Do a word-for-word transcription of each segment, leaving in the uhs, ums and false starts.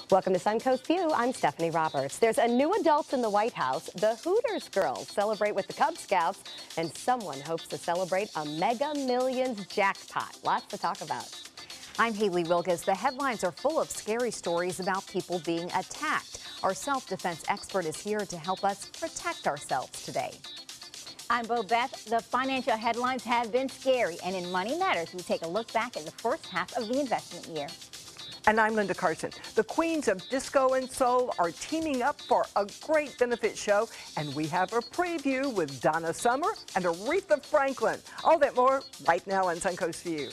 Welcome to Suncoast View. I'm Stephanie Roberts. There's a new adult in the White House. The Hooters girls celebrate with the Cub Scouts, and someone hopes to celebrate a Mega Millions jackpot. Lots to talk about. I'm Haley Wilges. The headlines are full of scary stories about people being attacked. Our self-defense expert is here to help us protect ourselves today. I'm Bo Beth. The financial headlines have been scary, and in Money Matters, we take a look back at the first half of the investment year. And I'm Linda Carson. The queens of disco and soul are teaming up for a great benefit show, and we have a preview with Donna Summer and Aretha Franklin. All that more right now on Suncoast View.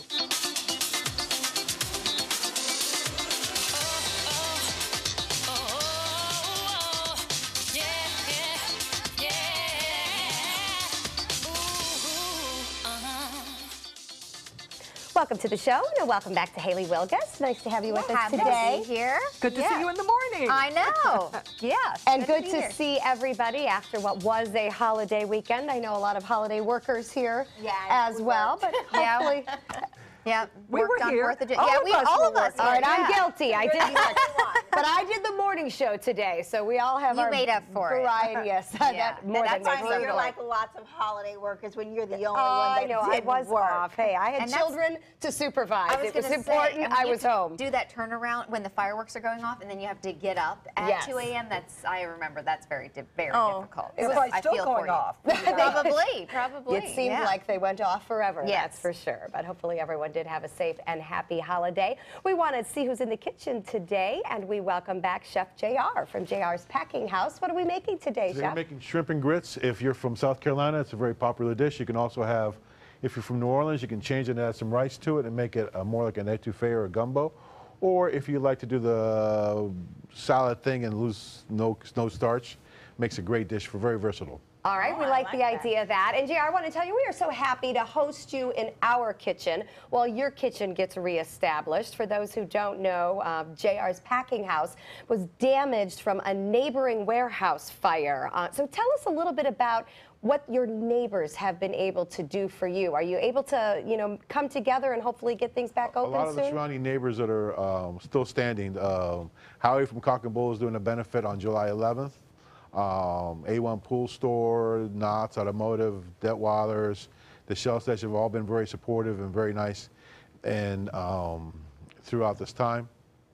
Welcome to the show, and welcome back to Haley Wilges. Nice to have you with well, us today. To be here. Good to yeah. see you in the morning. I know. Yeah. And good, good to, to to see everybody after what was a holiday weekend. I know a lot of holiday workers here yeah, as we well, but hopefully. Yeah, we were here. Fourth of July. All yeah, of we us all of were us. All right, yeah. I'm guilty. I did, but I did the morning show today, so we all have You our made up for variety. it. Yes, yeah. that, more That's than why maybe. you're like lots of holiday workers when you're the only Oh, one I that know. I didn't was work. off. Hey, I had And that's- children to supervise. I was It was gonna important. Say, and I when was you home. Do that turnaround when the fireworks are going off, and then you have to get up at Yes. two A M That's I remember that's very di very Oh. difficult. It's So probably I still feel going for you. off. Probably, probably. It seemed yeah. like they went off forever, Yes. that's for sure. But hopefully everyone did have a safe and happy holiday. We want to see who's in the kitchen today, and we welcome back Chef J R from J R's Packing House. What are we making today, Today Chef? we're making shrimp and grits. If you're from South Carolina, it's a very popular dish. You can also have, if you're from New Orleans, you can change it and add some rice to it and make it uh, more like an etouffee or a gumbo. Or if you like to do the salad thing and lose no, no starch, makes a great dish for very versatile. All right, Oh, we I like, like the that. idea of that. And J R, I want to tell you, we are so happy to host you in our kitchen while your kitchen gets reestablished. For those who don't know, uh, J R's Packing House was damaged from a neighboring warehouse fire. Uh, so tell us a little bit about what your neighbors have been able to do for you. Are you able to, you know, come together and hopefully get things back open soon? A lot of the surrounding neighbors that are um, still standing. Um, Howie from Cock and Bull is doing a benefit on July eleventh. Um, A one Pool Store, Knott's Automotive, Detweiler's, the Shell Station have all been very supportive and very nice and um, throughout this time.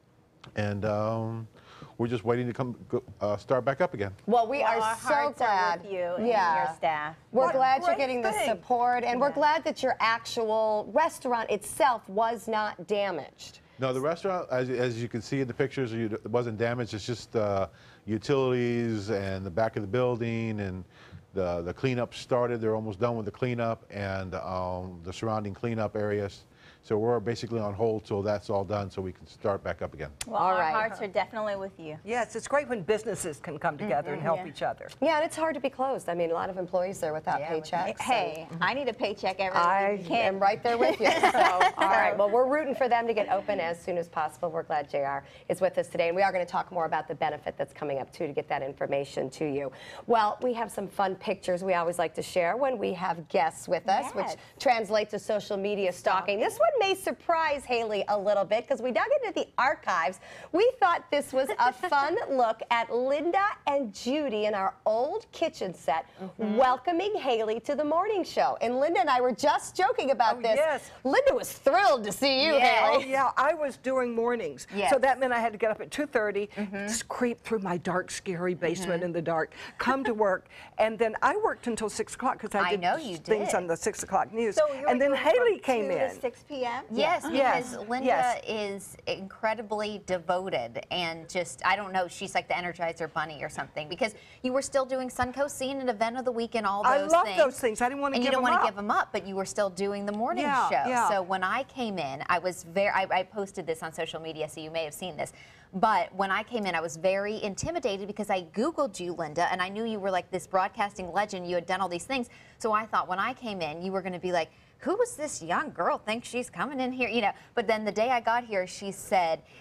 And um, we're just waiting to come go, uh, start back up again. Well, we Well, are our so hearts glad. are with you and yeah. your staff. We're What a glad you're great getting the thing. support, and we're glad that your actual restaurant itself was not damaged. No, the restaurant, as, as you can see in the pictures, you, it wasn't damaged. It's just uh, utilities and the back of the building, and the, the cleanup started. They're almost done with the cleanup and um, the surrounding cleanup areas. So we're basically on hold till that's all done so we can start back up again. Well, All our right. hearts are definitely with you. Yes, it's great when businesses can come together and help Yeah. each other. Yeah, and it's hard to be closed. I mean, a lot of employees there without Yeah, paychecks. Hey, I need a paycheck every I week. am right there with you. So, all right. Well, we're rooting for them to get open as soon as possible. We're glad J R is with us today, and we are going to talk more about the benefit that's coming up too to get that information to you. Well, we have some fun pictures we always like to share when we have guests with us, Yes. which translates to social media stalking. This one may surprise Haley a little bit because we dug into the archives. We thought this was a fun look at Linda and Judy in our old kitchen set, mm-hmm. welcoming Haley to the morning show. And Linda and I were just joking about Oh, this. yes. Linda was thrilled to see you, Yeah. Oh, Haley. yeah, I was doing mornings. Yes. So that meant I had to get up at two thirty, just creep through my dark, scary basement in the dark, come to work, and then I worked until six o'clock because I I did know you things did. on the six o'clock news. So you're and then doing Haley from came two in. to six P M Yes, Yes. because Linda Yes. is incredibly devoted and just, I don't know, she's like the Energizer Bunny or something, because you were still doing Suncoast, seeing an event of the week and all I those love things. those things. I didn't want to And you give don't them want to up. give them up, but you were still doing the morning Yeah, show. yeah. So when I came in, I was very, I, I posted this on social media, so you may have seen this. But when I came in, I was very intimidated because I Googled you, Linda, and I knew you were like this broadcasting legend. You had done all these things. So I thought when I came in, you were going to be like, who was this young girl think she's coming in here? You know, but then the day I got here, she said,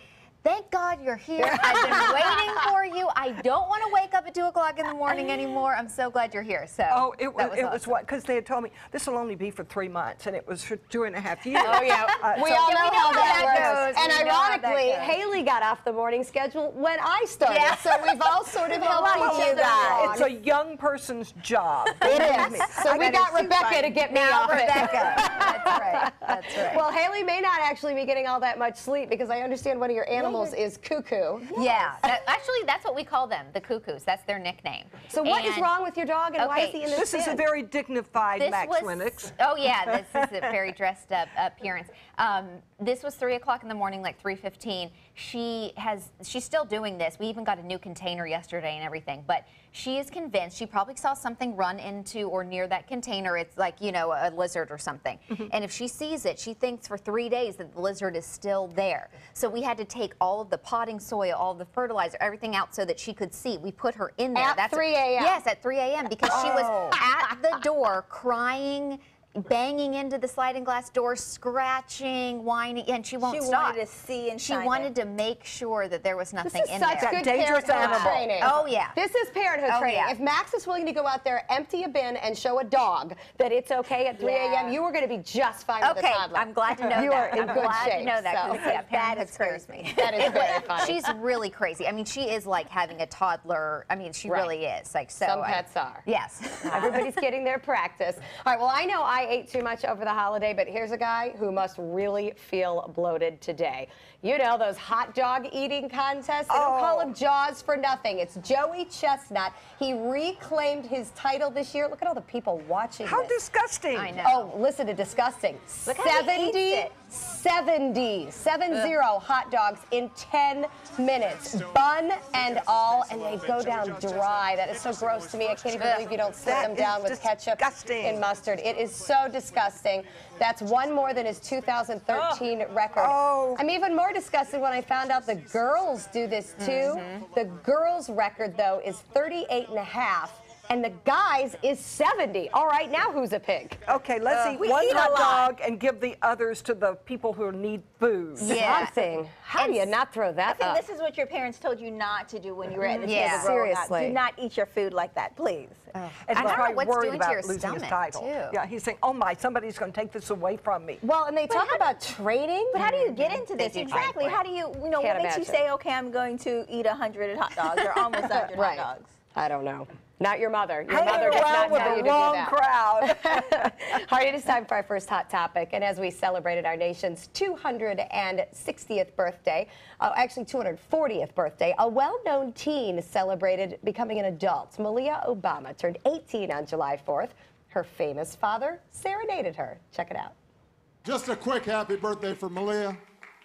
thank God you're here. I've been waiting for you. I don't want to wake up at two o'clock in the morning anymore. I'm so glad you're here. So Oh, it was, was it awesome. was what? Because they had told me this will only be for three months, and it was for two and a half years. Oh, yeah. Uh, we so- all Yeah, know, we know how how that, that goes. goes. And We know how that ironically, goes. Haley got off the morning schedule when I started. Yeah. So we've all sort of helped Well, each you other guys. along. It's a young person's job. It Believe me. is. So we That got is too Rebecca funny. to get me Now off it. Rebecca. That's right. That's right. Well, Haley may not actually be getting all that much sleep because I understand one of your animals is cuckoo. Yeah, that, actually, that's what we call them, the cuckoos. That's their nickname. So what is And wrong with your dog, and why is Okay, he in this This is a stand? very dignified this Max was, Winix. Oh yeah, this is a very dressed up appearance. Um, this was three o'clock in the morning, like three fifteen. She has, she's still doing this. We even got a new container yesterday and everything. But she is convinced. She probably saw something run into or near that container. It's like, you know, a lizard or something. Mm-hmm. And if she sees it, she thinks for three days that the lizard is still there. So we had to take all of the potting soil, all of the fertilizer, everything out so that she could see. We put her in there. At three a m? Yes, at three a m because she was at the door crying, banging into the sliding glass door, scratching, whining, and she won't She stop. wanted to see and She shine wanted it. to make sure that there was This nothing is in such there. good dangerous parenthood animal. training. Oh, yeah. This is parenthood Oh, training. yeah. If Max is willing to go out there, empty a bin, and show a dog that it's okay at three a m, Yeah. you are going to be just fine with a Okay, toddler. I'm glad to know you that. are in I'm good glad shape. to know that so. because yeah, parenthood is scares crazy. me. That is very funny. She's really crazy. I mean, she is like having a toddler. I mean, she Right. really is. Like so. Some I- pets are. Yes. Everybody's getting their practice. All right, well, I know I ate too much over the holiday, but here's a guy who must really feel bloated today. You know, those hot dog eating contests? They don't call Oh. him Jaws for nothing. It's Joey Chestnut. He reclaimed his title this year. Look at all the people watching How this. disgusting. I know. Oh, listen to disgusting. Look how he eats seventy, it. seventy, seven zero hot dogs in ten minutes, bun and all, and they go down dry. That is so gross to me. I can't even believe you don't sit That them down is with ketchup disgusting. and mustard. It is so disgusting. That's one more than his two thousand thirteen record. Oh. I'm even more disgusted when I found out the girls do this too. The girls' record, though, is thirty-eight and a half. And the guys is seventy. All right, now who's a pig? Okay, let's eat we one eat a hot lot. dog and give the others to the people who need food. Yeah. Something. How do you And not throw I that think up? this is what your parents told you not to do when you were at the Yeah. table growing up. Seriously. Do not eat your food like that, please. And I he's don't know probably what's worried doing to about your losing his stomach, title. too. Yeah, he's saying, oh my, somebody's going to take this away from me. Well, and they talk about training. But how do you get into They this? do Exactly. train for it. How do you, you know, Can't what makes you imagine. say, okay, I'm going to eat one hundred hot dogs or almost one hundred Right. hot dogs? I don't know. Not your mother. Your Hanging mother does around not with tell the you to do wrong that. crowd. All right, it is time for our first hot topic. And as we celebrated our nation's two hundred sixtieth birthday, uh, actually two hundred fortieth birthday, a well-known teen celebrated becoming an adult. Malia Obama turned eighteen on July fourth. Her famous father serenaded her. Check it out. Just a quick happy birthday for Malia.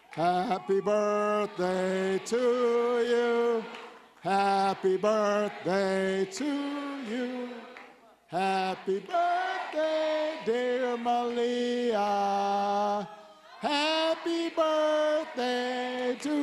Happy birthday to you. Happy birthday to you. Happy birthday, dear Malia. Happy birthday to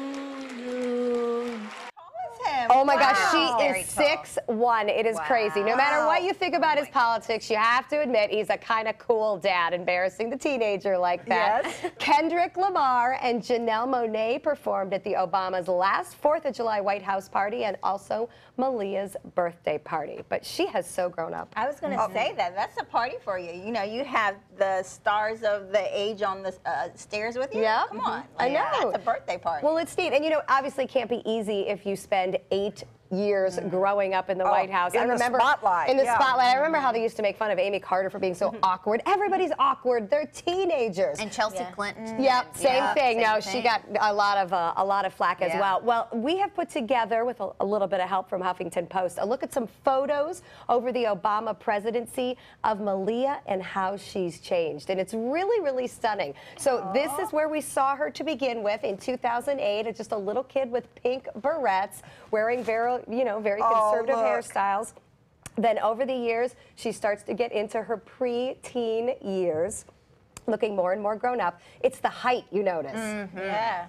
you. Oh my gosh, Wow. she Very is tall. six one. It is crazy. No matter what you think about his politics, you have to admit he's a kind of cool dad, embarrassing the teenager like that. Yes. Kendrick Lamar and Janelle Monáe performed at the Obama's last fourth of July White House party and also Malia's birthday party. But she has so grown up. I was going to say that. That's a party for you. You know, you have the stars of the age on the uh, stairs with you. Yeah. Come on. I Like, know. That's a birthday party. Well, it's neat. And, you know, obviously it can't be easy if you spend eight years growing up in the White House. in I the remember spotlight, in the yeah. spotlight. I remember how they used to make fun of Amy Carter for being so awkward. Everybody's awkward. They're teenagers. And Chelsea Yeah. Clinton. Yep, and- same yeah, thing. same no, thing. she got a lot of uh, a lot of flack as Yeah. well. Well, we have put together, with a, a little bit of help from Huffington Post, a look at some photos over the Obama presidency of Malia and how she's changed, and it's really, really stunning. So this is where we saw her to begin with in two thousand eight, just a little kid with pink barrettes, wearing very, you know, very conservative look. hairstyles. Then over the years, she starts to get into her pre-teen years, looking more and more grown up. It's the height you notice. yeah.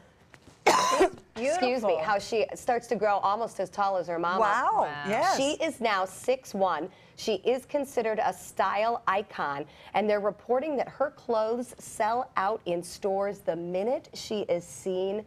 Excuse me, how she starts to grow almost as tall as her mama. Wow. Yes. She is now six one. She is considered a style icon, and they're reporting that her clothes sell out in stores the minute she is seen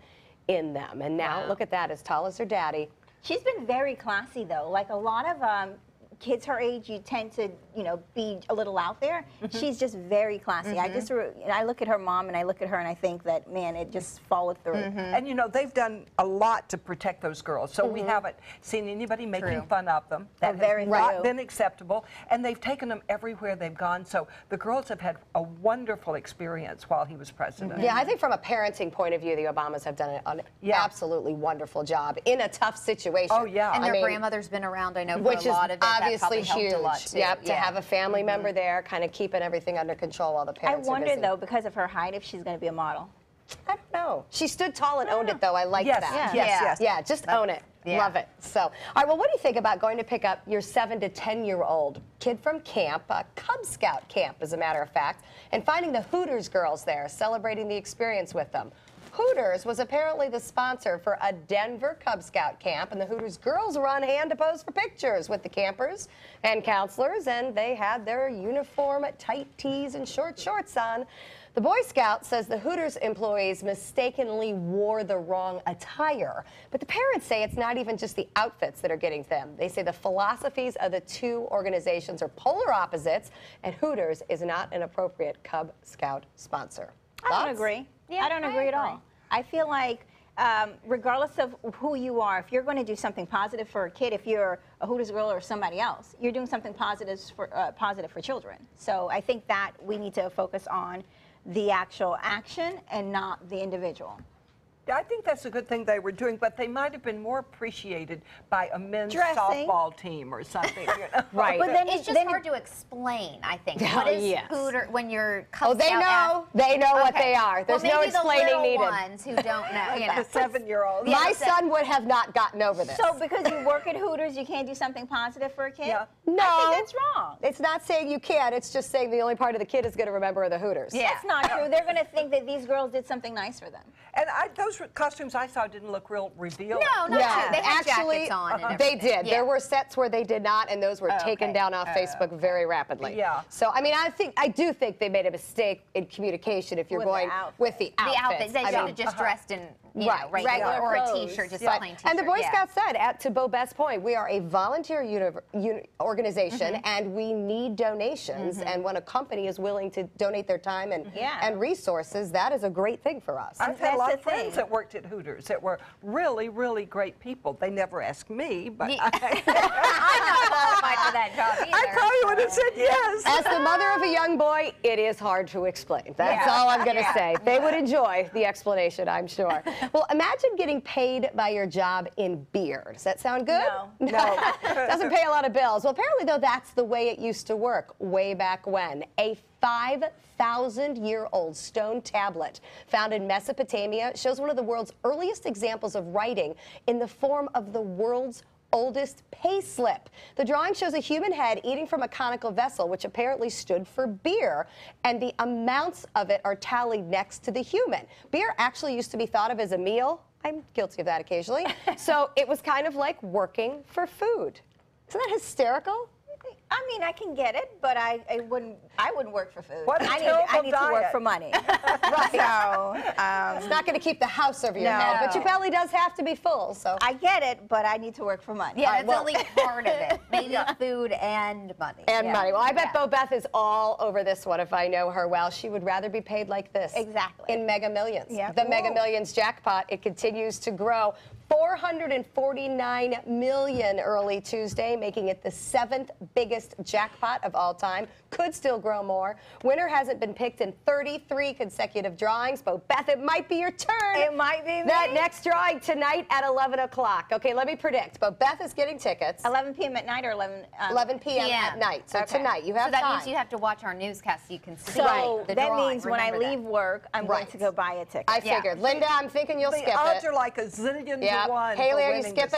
in them. And now, Wow. look at that, as tall as her daddy. She's been very classy, though. Like a lot of um, kids her age, you tend to, you know, be a little out there. Mm-hmm. She's just very classy. Mm-hmm. I just, I look at her mom and I look at her and I think that, man, it just followed through. Mm-hmm. And you know, they've done a lot to protect those girls, so mm-hmm. we haven't seen anybody making True. fun of them. That oh, very has not true. been acceptable, and they've taken them everywhere they've gone. So the girls have had a wonderful experience while he was president. Mm-hmm. Yeah, I think from a parenting point of view, the Obamas have done an yeah. absolutely wonderful job in a tough situation. Oh yeah, and I their mean, grandmother's been around. I know for which a is lot of it. obviously that probably huge. helped a lot too. Yep, yeah. to have a family member mm-hmm. there, kind of keeping everything under control while the I parents are wonder, busy. though, because of her height, if she's going to be a model. I don't know. She stood tall and owned it, though. I like yes, that. Yes, Yeah. yes, Yeah, just own it. Yeah. Love it. So, all right, well, what do you think about going to pick up your seven to ten-year-old kid from camp, a Cub Scout camp, as a matter of fact, and finding the Hooters girls there, celebrating the experience with them? Hooters was apparently the sponsor for a Denver Cub Scout camp, and the Hooters girls were on hand to pose for pictures with the campers and counselors, and they had their uniform tight tees and short shorts on. The Boy Scout says the Hooters employees mistakenly wore the wrong attire, but the parents say it's not even just the outfits that are getting them. They say the philosophies of the two organizations are polar opposites, and Hooters is not an appropriate Cub Scout sponsor. I don't Thoughts? agree. Yeah, I don't I agree at agree. all. I feel like um, regardless of who you are, if you're going to do something positive for a kid, if you're a Hooters girl or somebody else, you're doing something positive for, uh, positive for children. So I think that we need to focus on the actual action and not the individual. I think that's a good thing they were doing, but they might have been more appreciated by a men's Dressing. softball team or something. You know? Right. But then It's it- just then hard it- to explain, I think. Oh, What is yes. Hooter when you're Cub Oh, they Scout know. ath- They know what Okay. they are. There's well, no maybe explaining the little needed. ones who don't know. You know. The seven-year-old. Yeah. My so- son would have not gotten over this. So because you work at Hooters, you can't do something positive for a kid? Yeah. No. I think that's wrong. It's not saying you can't. It's just saying the only part of the kid is going to remember are the Hooters. Yeah. That's not true. They're going to think that these girls did something nice for them. And I, those costumes I saw didn't look real revealing. No, not Yeah, true. They had actually, jackets on. And they everything. did. Yeah. There were sets where they did not, and those were Oh, taken okay. down off Oh, Facebook very rapidly. Yeah. So, I mean, I think I do think they made a mistake in communication if you're With the going outfits. with the The outfits. outfits. They I should mean, have just dressed in you Right, know, regular, regular or a clothes. T-shirt, just Right. a plain T-shirt. And the Boy yeah. Scouts said, at, to Bo Best's point, we are a volunteer uni uni organization, Mm-hmm. and we need donations. Mm-hmm. And when a company is willing to donate their time and Yeah. and resources, that is a great thing for us. I've had a That's lot the of friends thing. that worked at Hooters that were really, really great people. They never asked me, but Yeah. I, I'm not qualified for that job either. I probably would have said yes. As the mother of a young boy, it is hard to explain. That's Yeah. all I'm going to Yeah. say. They would enjoy the explanation, I'm sure. Well, imagine getting paid by your job in beer. Does that sound good? No. No. Doesn't pay a lot of bills. Well, apparently, though, that's the way it used to work way back when. A five thousand year old stone tablet found in Mesopotamia shows one of the world's earliest examples of writing in the form of the world's oldest pay slip. The drawing shows a human head eating from a conical vessel, which apparently stood for beer, and the amounts of it are tallied next to the human. Beer actually used to be thought of as a meal. I'm guilty of that occasionally. So it was kind of like working for food. Isn't that hysterical? I mean, I can get it, but I, I wouldn't. I wouldn't work for food. What a I need. I terrible need to work diet. for money. Right. So um, It's not going to keep the house over your No. head, but your belly does have to be full. So I get it, but I need to work for money. Yeah, All right, that's well- only part of it. Maybe food and money. and Yeah. money. Well, I bet Yeah. Bo Beth is all over this one. If I know her well, she would rather be paid like this. Exactly. In Mega Millions. Yeah. The Mega Whoa. Millions jackpot, it continues to grow. four hundred forty-nine million early Tuesday, making it the seventh biggest jackpot of all time. Could still grow more. Winner hasn't been picked in thirty-three consecutive drawings. Bo Beth, it might be your turn. It might be That me. next drawing tonight at eleven o'clock. Okay, let me predict. Bo Beth is getting tickets. eleven p m at night or eleven. Um, eleven p m P M. at night. So Okay. tonight you have So that time. means you have to watch our newscast so you can see So the that drawing. means when I Remember that. leave work, I'm Right. going to go buy a ticket. I Yeah. figured. Linda, I'm thinking you'll The skip odds it. are like a zillion Yeah. to one Haley, for are you winning this skipping? thing.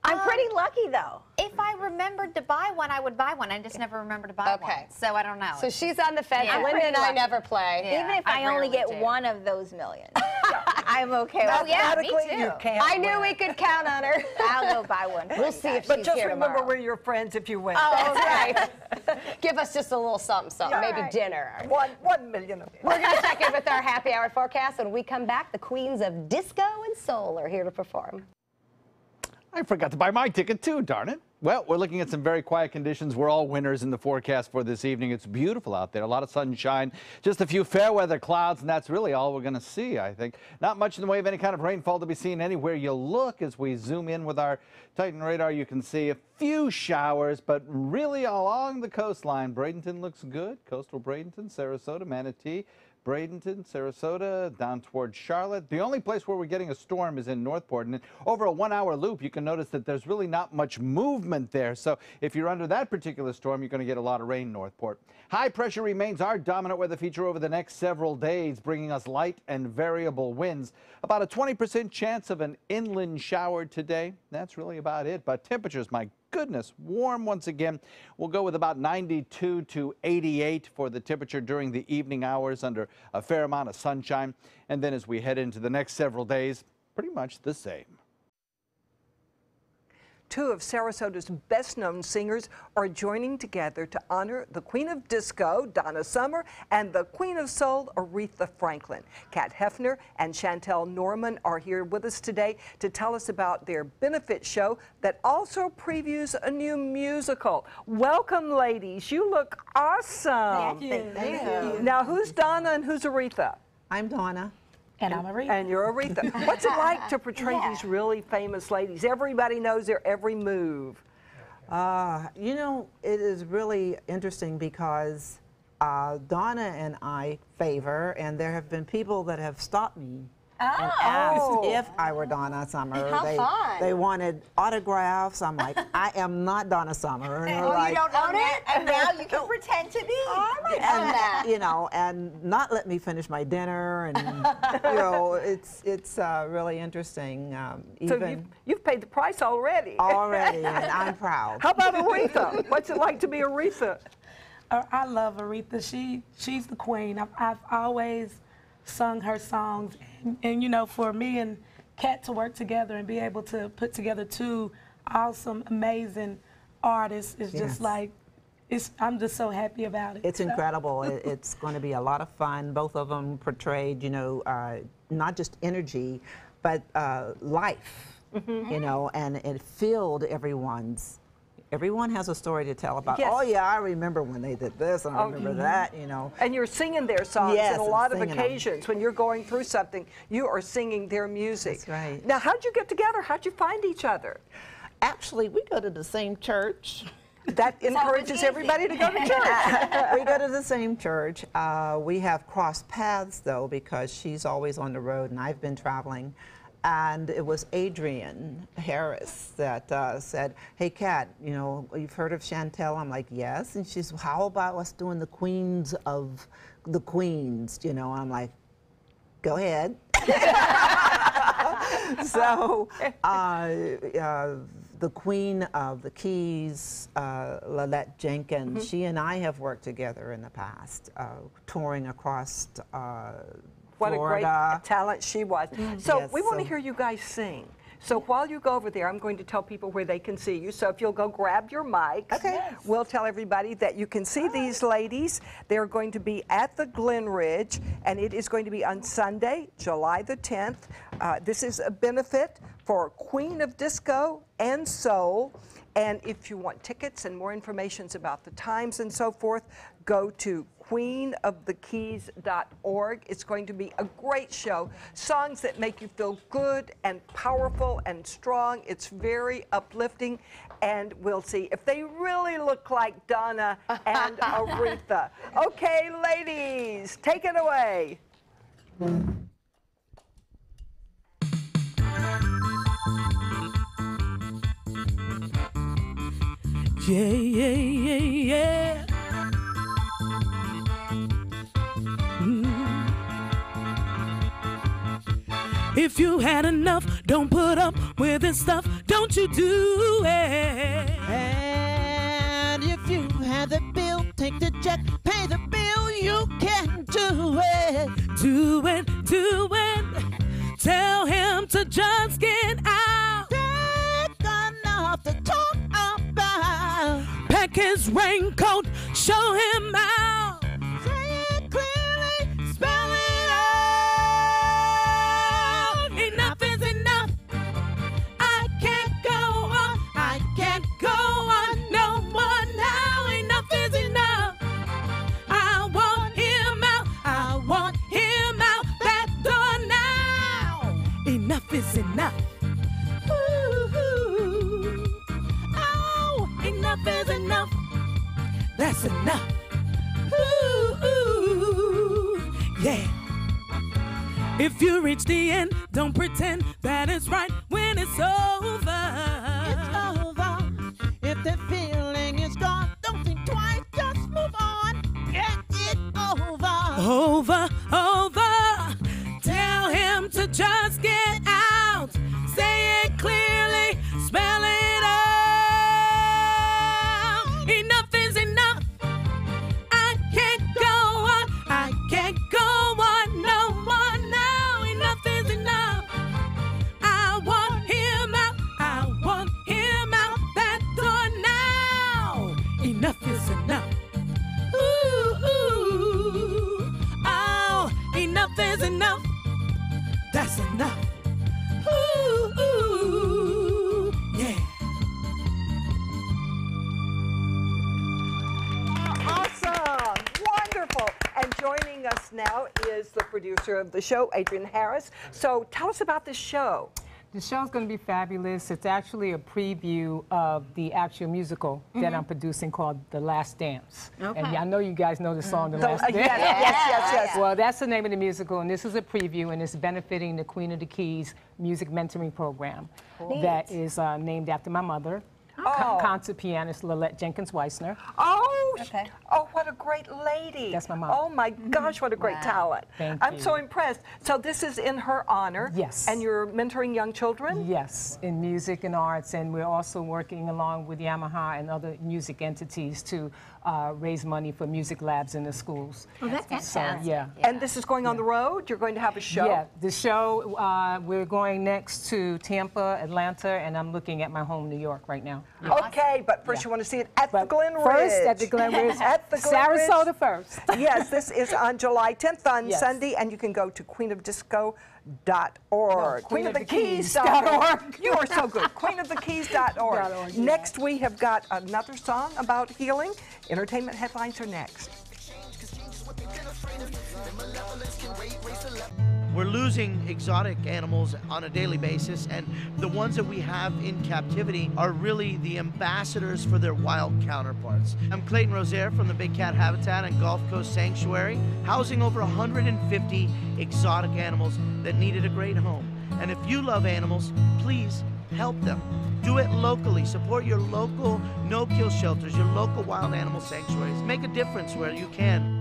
I'm pretty lucky, though. If I remembered to buy one, I would buy one. I just never remember to buy one. Okay. So I don't know. So she's on the fence. Yeah. Linda and I Lucky. never play. Yeah, Even if I I, only rarely get do. one of those million, I'm okay with Oh, yeah, me Mathematically, too. you can't I knew win. we could count on her. I'll go buy one. We'll see if But she's just here remember, tomorrow. we're your friends if you win. Oh, right. Give us just a little something, something. Yeah. Maybe Right. dinner. One, one million of it. We're going to check in with our happy hour forecast. When we come back, the queens of disco and soul are here to perform. I forgot to buy my ticket too, darn it. Well, we're looking at some very quiet conditions. We're all winners in the forecast for this evening. It's beautiful out there, a lot of sunshine, just a few fair weather clouds, and that's really all we're going to see, I think. Not much in the way of any kind of rainfall to be seen anywhere you look. As we zoom in with our Titan radar, you can see a few showers, but really along the coastline. Bradenton looks good. Coastal Bradenton, Sarasota, Manatee, Bradenton, Sarasota, down towards Charlotte. The only place where we're getting a storm is in Northport. And over a one-hour loop, you can notice that there's really not much movement there. So if you're under that particular storm, you're going to get a lot of rain in Northport. High pressure remains our dominant weather feature over the next several days, bringing us light and variable winds. About a twenty percent chance of an inland shower today. That's really about it. But temperatures, my goodness, warm once again. We'll go with about ninety-two to eighty-eight for the temperature during the evening hours under a fair amount of sunshine. And then as we head into the next several days, pretty much the same. Two of Sarasota's best-known singers are joining together to honor the Queen of Disco, Donna Summer, and the Queen of Soul, Aretha Franklin. Kat Hefner and Chantel Norman are here with us today to tell us about their benefit show that also previews a new musical. Welcome, ladies. You look awesome. Thank you. Thank you. Now, who's Donna and who's Aretha? I'm Donna. And I'm Aretha. And you're Aretha. What's it like to portray Yeah. these really famous ladies? Everybody knows their every move. Uh, you know, it is really interesting because uh, Donna and I favor, and there have been people that have stopped me and asked Oh. if I were Donna Summer. How they, fun. they wanted autographs. I'm like, I am not Donna Summer. And they're Oh, like, you don't own it, and now you can pretend to be. Oh, I might own that. you know, and not let me finish my dinner, and you know, it's it's uh, really interesting. Um, So even you've, you've paid the price already. already, and I'm proud. How about Aretha? What's it like to be Aretha? Uh, I love Aretha. She she's the queen. I've, I've always sung her songs, and, and you know, for me and Kat to work together and be able to put together two awesome, amazing artists is Yes. just like, it's. I'm just so happy about it. It's So- incredible. It, it's going to be a lot of fun. Both of them portrayed, you know, uh, not just energy, but uh, life, you know, and it filled everyone's. Everyone has a story to tell about, Yes. oh, yeah, I remember when they did this, and I remember that, you know. And you're singing their songs Yes, on a I'm lot of singing 'em. occasions. When you're going through something, you are singing their music. That's right. Now, how'd you get together? How'd you find each other? Actually, we go to the same church. That encourages everybody to go to church. We go to the same church. Uh, we have crossed paths, though, because she's always on the road and I've been traveling. And it was Adrian Harris that uh, said, hey, Kat, you know, you've heard of Chantel? I'm like, yes. And she's, how about us doing the Queens of the Queens? You know, I'm like, go ahead. So uh, uh, the Queen of the Keys, uh, Lynette Jenkins, she and I have worked together in the past, uh, touring across uh, What Florida. a great talent she was. So Yes, we want to so- hear you guys sing. So while you go over there, I'm going to tell people where they can see you. So if you'll go grab your mics, Okay. we'll tell everybody that you can see these ladies. They're going to be at the Glen Ridge, and it is going to be on Sunday, July the tenth. Uh, this is a benefit for Queen of Disco and Soul. And if you want tickets and more information about the times and so forth, go to queen of the keys dot org. It's going to be a great show. Songs that make you feel good and powerful and strong. It's very uplifting. And we'll see if they really look like Donna and Aretha. Okay, ladies, take it away. Yeah, yeah, yeah, yeah. Mm. If you had enough Don't put up with this stuff, don't you do it. And if you have the bill, take the check, pay the bill, you can do it. Do it, do it. Tell him to just get out. Take enough to talk about. Pack his raincoat, show him out. Say it clearly, spell it out. Enough is enough. I can't go on. I can't go on no more now. Enough is enough. I want him out. I want him out that door now. Enough is enough. Ooh, oh, enough is enough. That's enough. Ooh, ooh, yeah. If you reach the end, don't pretend that it's right when it's over. It's over. If the feeling is gone, don't think twice, just move on. Get it over. Over, over. Tell him to just get out. Say it clearly, spell it out. Enough is enough. I can't go on. I can't go on no more now. Enough is enough. I want him out. I want him out that door now. Enough is enough. Ooh, ooh. Oh, enough is enough. That's enough. Ooh, ooh, yeah. Awesome. Wonderful. And joining us now is the producer of the show, Adrian Harris. So tell us about this show. The show's going to be fabulous. It's actually a preview of the actual musical mm-hmm. that I'm producing called The Last Dance. Okay. And I know you guys know the song, mm-hmm. The Last uh, Dance. Yes, yes, yes, yes. Well, that's the name of the musical, and this is a preview, and it's benefiting the Queen of the Keys music mentoring program cool. that is uh, named after my mother. Oh. Concert pianist Lilette Jenkins Weissner. Oh, Okay. oh, what a great lady. That's my mom. Oh my gosh, what a great Wow. talent. Thank I'm you. so impressed. So this is in her honor. Yes. And you're mentoring young children? Yes, in music and arts, and we're also working along with Yamaha and other music entities to uh, raise money for music labs in the schools. Oh, that's fantastic. So, yeah. And this is going on the road? You're going to have a show? Yeah, the show, uh, we're going next to Tampa, Atlanta, and I'm looking at my home, New York, right now. Okay, but first you want to see it at But the Glen Ridge. First, at the Glen Ridge. At the Glen Sarasota Ridge. first. Yes, this is on July tenth on Yes. Sunday, and you can go to queen of disco dot org. No, queen of the keys dot dot org. org. You are so good. queen of the keys dot org. .org, yeah. Next, we have got another song about healing. Entertainment headlines are next. We're losing exotic animals on a daily basis, and the ones that we have in captivity are really the ambassadors for their wild counterparts. I'm Clayton Rozier from the Big Cat Habitat and Gulf Coast Sanctuary, housing over one hundred fifty exotic animals that needed a great home. And if you love animals, please help them. Do it locally. Support your local no-kill shelters, your local wild animal sanctuaries. Make a difference where you can.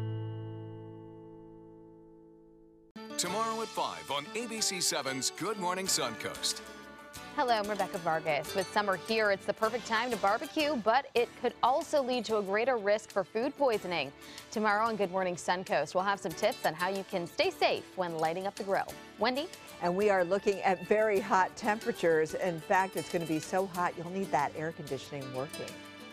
Tomorrow at five on A B C seven's Good Morning Suncoast. Hello, I'm Rebecca Vargas. With summer here, it's the perfect time to barbecue, but it could also lead to a greater risk for food poisoning. Tomorrow on Good Morning Suncoast, we'll have some tips on how you can stay safe when lighting up the grill. Wendy? And we are looking at very hot temperatures. In fact, it's going to be so hot, you'll need that air conditioning working.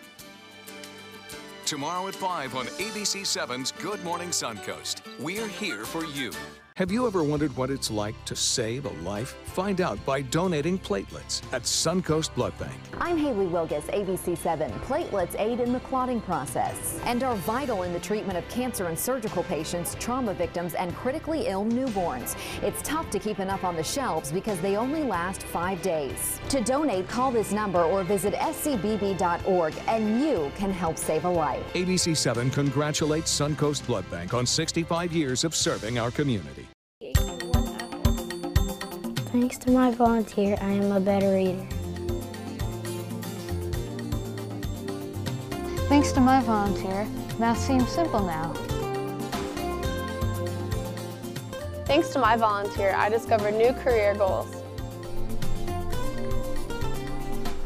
Tomorrow at five on A B C seven's Good Morning Suncoast. We're here for you. Have you ever wondered what it's like to save a life? Find out by donating platelets at Suncoast Blood Bank. I'm Haley Wilgus, A B C seven. Platelets aid in the clotting process and are vital in the treatment of cancer and surgical patients, trauma victims, and critically ill newborns. It's tough to keep enough on the shelves because they only last five days. To donate, call this number or visit S C B B dot org and you can help save a life. A B C seven congratulates Suncoast Blood Bank on sixty-five years of serving our community. Thanks to my volunteer, I am a better eater. Thanks to my volunteer, math seems simple now. Thanks to my volunteer, I discovered new career goals.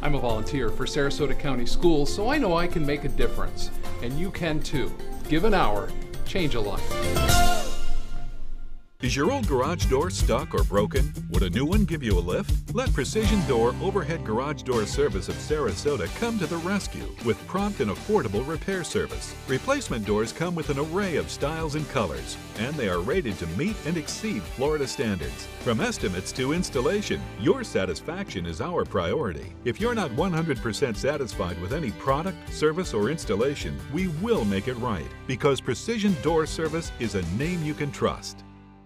I'm a volunteer for Sarasota County Schools, so I know I can make a difference. And you can too. Give an hour, change a life. Is your old garage door stuck or broken? Would a new one give you a lift? Let Precision Door Overhead Garage Door Service of Sarasota come to the rescue with prompt and affordable repair service. Replacement doors come with an array of styles and colors, and they are rated to meet and exceed Florida standards. From estimates to installation, your satisfaction is our priority. If you're not one hundred percent satisfied with any product, service, or installation, we will make it right, because Precision Door Service is a name you can trust.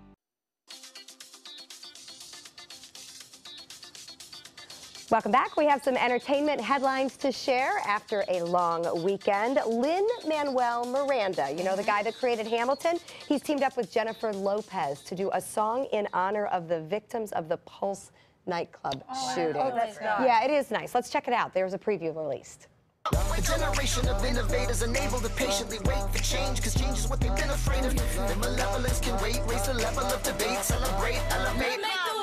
Welcome back. We have some entertainment headlines to share after a long weekend. Lin-Manuel Miranda, you know, the guy that created Hamilton, he's teamed up with Jennifer Lopez to do a song in honor of the victims of the Pulse nightclub Oh, shooting. oh, that's nice. Yeah, it is nice. Let's check it out. There's a preview released. A generation of innovators unable to patiently wait for change, because change is what they've been afraid of. The malevolence can wait, raise the level of debate, celebrate, elevate.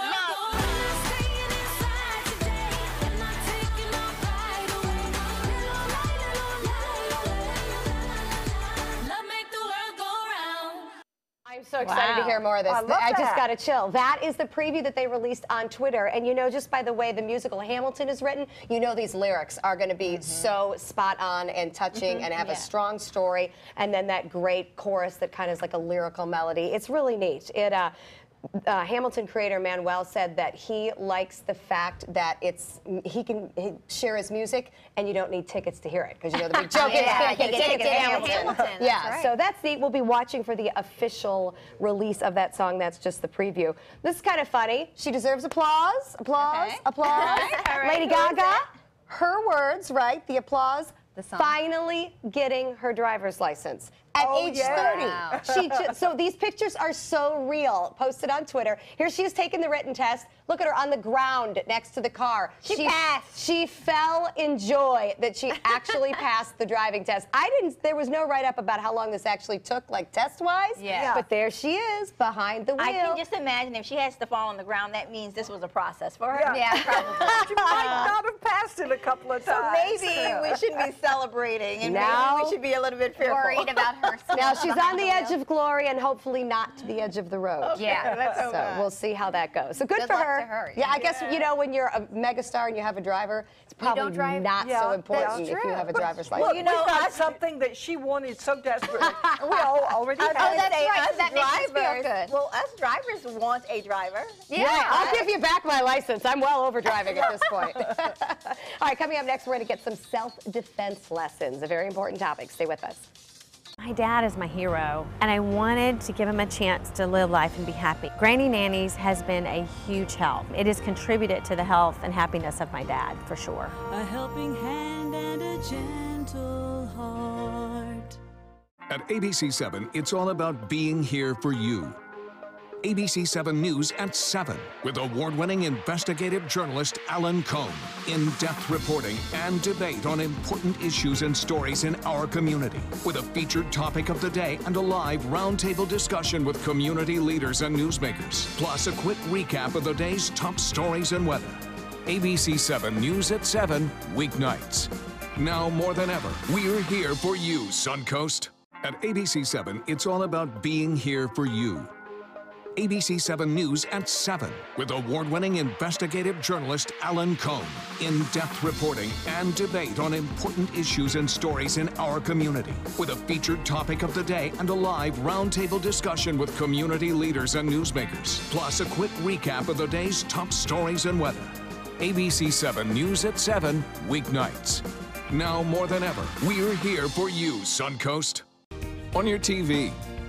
I'm so excited Wow. to hear more of this. I love I just that. got to chill. That is the preview that they released on Twitter. And you know, just by the way the musical Hamilton is written, you know these lyrics are going to be mm-hmm. so spot on and touching mm-hmm. and have Yeah. a strong story. And then that great chorus that kind of is like a lyrical melody. It's really neat. It, uh, Uh, Hamilton creator Manuel said that he likes the fact that it's he can he share his music and you don't need tickets to hear it, because you know the big joke is Yeah, you can't get a you ticket get to a Hamilton. Hamilton, that's Yeah, right. so that's neat. We'll be watching for the official release of that song. That's just the preview. This is kind of funny. She deserves applause, applause, Okay. applause. All right, all right. Lady Who is Gaga, it? her words, right? The applause. The song. Finally getting her driver's license at Oh, age yeah. thirty. Wow. She ju- so these pictures are so real. Posted on Twitter. Here she is taking the written test. Look at her on the ground next to the car. She passed. She fell in joy that she actually passed the driving test. I didn't. There was no write-up about how long this actually took, like test-wise. Yeah. Yeah. But there she is behind the wheel. I can just imagine if she has to fall on the ground, that means this was a process for her. Yeah. Yeah, probably. She might not have passed it a couple of So times. maybe we shouldn't be celebrating, and Now- maybe we should be a little bit fearful. Worried about her. Now she's on the edge of glory and hopefully not to the edge of the road. Yeah. Let's hope So not. we'll see how that goes. So good, Good for luck her. to her, Yeah, yeah. I guess you know when you're a megastar and you have a driver, it's probably don't drive? not Yeah, so that's important if you true. have a driver's Look, license. you know, we've got something that she wanted so desperately. and we all already I was have gonna it. that's say, right, us that makes us feel drivers, good. well, us drivers want a driver. Yeah, I'll give you back my license. I'm well over driving at this point. All right, coming up next, we're going to get some self-defense lessons, a very important topic. Stay with us. My dad is my hero, and I wanted to give him a chance to live life and be happy. Granny Nannies has been a huge help. It has contributed to the health and happiness of my dad, for sure. A helping hand and a gentle heart. At A B C seven, it's all about being here for you. A B C seven News at seven with award-winning investigative journalist Alan Cohn. In-depth reporting and debate on important issues and stories in our community with a featured topic of the day and a live roundtable discussion with community leaders and newsmakers. Plus a quick recap of the day's top stories and weather. A B C seven News at seven, weeknights. Now more than ever, we're here for you, Suncoast. At A B C seven, it's all about being here for you. A B C seven News at seven with award-winning investigative journalist Alan Cohn. In-depth reporting and debate on important issues and stories in our community with a featured topic of the day and a live roundtable discussion with community leaders and newsmakers. Plus a quick recap of the day's top stories and weather. A B C seven News at seven, weeknights. Now more than ever, we're here for you, Suncoast. On your T V.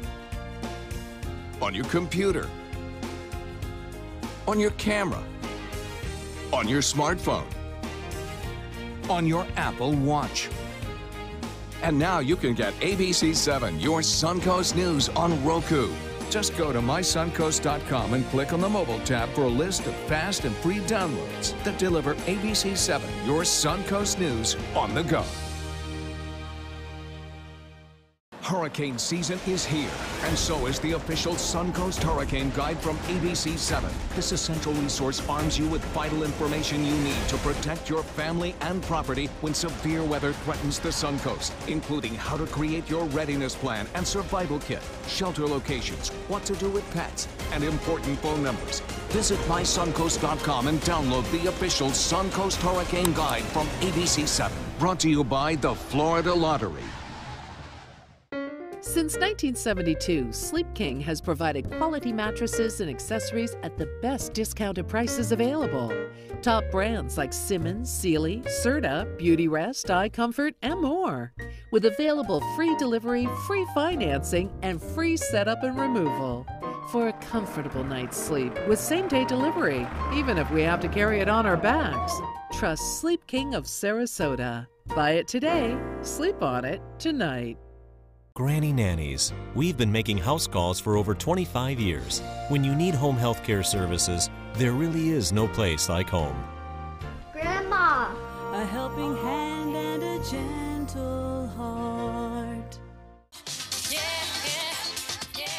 On your computer, on your camera, on your smartphone, on your Apple Watch. And now you can get A B C seven, your Suncoast News on Roku. Just go to my suncoast dot com and click on the mobile tab for a list of fast and free downloads that deliver A B C seven, your Suncoast News on the go. Hurricane season is here, and so is the official Suncoast Hurricane Guide from A B C seven. This essential resource arms you with vital information you need to protect your family and property when severe weather threatens the Suncoast, including how to create your readiness plan and survival kit, shelter locations, what to do with pets, and important phone numbers. Visit my suncoast dot com and download the official Suncoast Hurricane Guide from A B C seven. Brought to you by the Florida Lottery. Since nineteen seventy-two, Sleep King has provided quality mattresses and accessories at the best discounted prices available. Top brands like Simmons, Sealy, Serta, Beautyrest, iComfort, and more. With available free delivery, free financing, and free setup and removal. For a comfortable night's sleep with same-day delivery, even if we have to carry it on our backs. Trust Sleep King of Sarasota. Buy it today, sleep on it tonight. Granny Nannies. We've been making house calls for over twenty-five years. When you need home health care services, there really is no place like home. Grandma! A helping hand and a gentle heart. Yeah, yeah, yeah.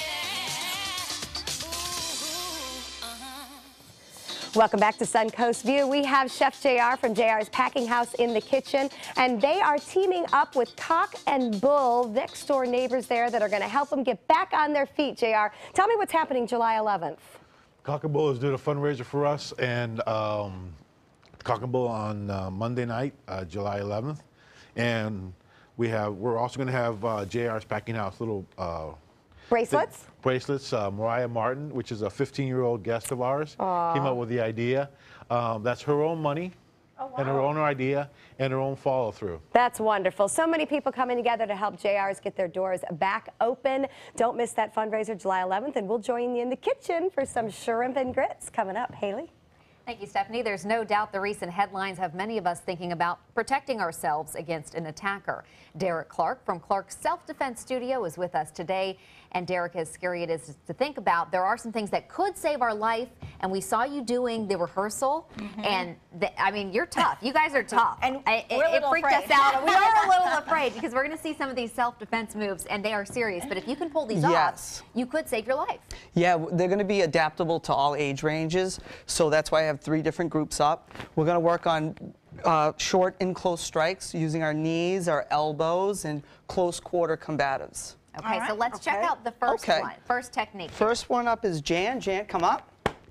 Welcome back to Suncoast View. We have Chef J R from J R's Packing House in the kitchen, and they are teaming up with Cock and Bull, next door neighbors there, that are going to help them get back on their feet. J R, tell me what's happening July eleventh. Cock and Bull is doing a fundraiser for us, and um, Cock and Bull on uh, Monday night, uh, July eleventh, and we have we're also going to have uh, J R's Packing House little. Uh, Bracelets? The bracelets. Uh, Mariah Martin, which is a fifteen-year-old guest of ours, Aww. came up with the idea. Um, that's her own money, oh, wow. and her own idea, and her own follow-through. That's wonderful. So many people coming together to help J R's get their doors back open. Don't miss that fundraiser July eleventh, and we'll join you in the kitchen for some shrimp and grits coming up. Haley? Thank you, Stephanie. There's no doubt the recent headlines have many of us thinking about protecting ourselves against an attacker. Derek Clark from Clark's Self-Defense Studio is with us today. And Derek, as scary it is to think about, there are some things that could save our life, and we saw you doing the rehearsal, mm-hmm. and the, I mean, you're tough. You guys are tough. And I, we're it, a it freaked afraid. us out. We are a little afraid because we're going to see some of these self-defense moves, and they are serious. But if you can pull these yes. off, you could save your life. Yeah, they're going to be adaptable to all age ranges, so that's why I have three different groups up. We're going to work on uh, short and close strikes using our knees, our elbows, and close quarter combatives. Okay, right. so let's okay. check out the first okay. one, first technique. First one up is Jan. Jan, come up.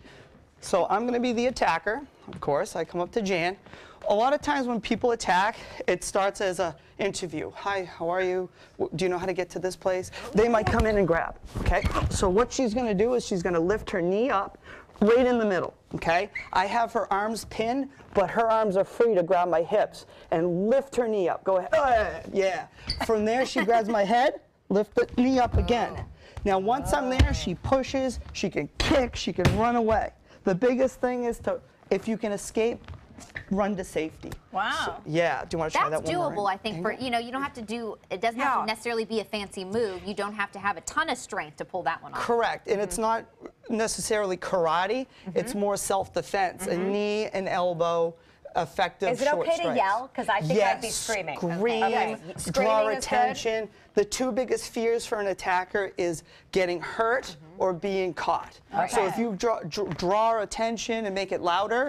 So I'm going to be the attacker, of course. I come up to Jan. A lot of times when people attack, it starts as an interview. Hi, how are you? Do you know how to get to this place? They might come in and grab, okay? So what she's going to do is she's going to lift her knee up right in the middle, okay? I have her arms pinned, but her arms are free to grab my hips and lift her knee up. Go ahead. Uh, yeah. From there, she grabs my head. Lift the knee up again. Now, once I'm there, she pushes, she can kick, she can run away. The biggest thing is to, if you can escape, run to safety. Wow. So, yeah, do you want to try That's that one doable, more? I think, for, you know, you don't have to do, it doesn't have to necessarily be a fancy move. You don't have to have a ton of strength to pull that one off. Correct, and mm-hmm. it's not necessarily karate, mm-hmm. it's more self-defense, mm-hmm. a knee, an elbow, effective Is it short okay strikes. to yell? Because I think yes, I'd be screaming. Scream, Okay. draw Screaming is attention. good? The two biggest fears for an attacker is getting hurt mm-hmm. or being caught. Okay. So if you draw, dr draw attention and make it louder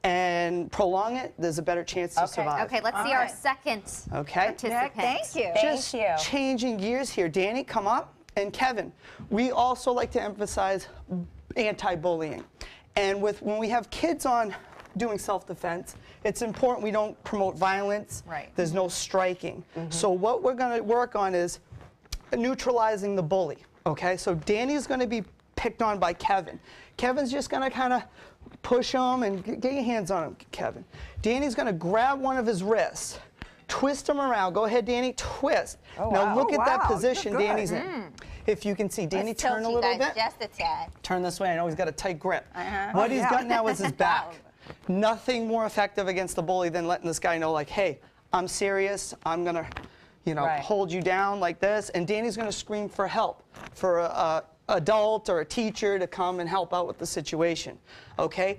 and prolong it, there's a better chance to okay. survive. Okay, let's All see right. our second okay. participant. Thank you. Just Thank you. changing gears here. Danny, come up. And Kevin, we also like to emphasize anti-bullying. And with when we have kids on doing self-defense, it's important we don't promote violence. Right. There's no striking. Mm-hmm. So what we're going to work on is neutralizing the bully. Okay, so Danny's going to be picked on by Kevin. Kevin's just going to kind of push him and get your hands on him, Kevin. Danny's going to grab one of his wrists, twist him around. Go ahead, Danny, twist. Oh, now wow. look Oh, at that wow. position You're good. Danny's in. Mm. If you can see, Danny, Let's turn tilt a you little guys bit. just a tad. Turn this way. I know he's got a tight grip. Uh-huh. What Oh, he's yeah. got now is his back. Nothing more effective against the bully than letting this guy know, like, hey, I'm serious. I'm going to, you know, Right. hold you down like this. And Danny's going to scream for help, for a, a adult or a teacher to come and help out with the situation. Okay?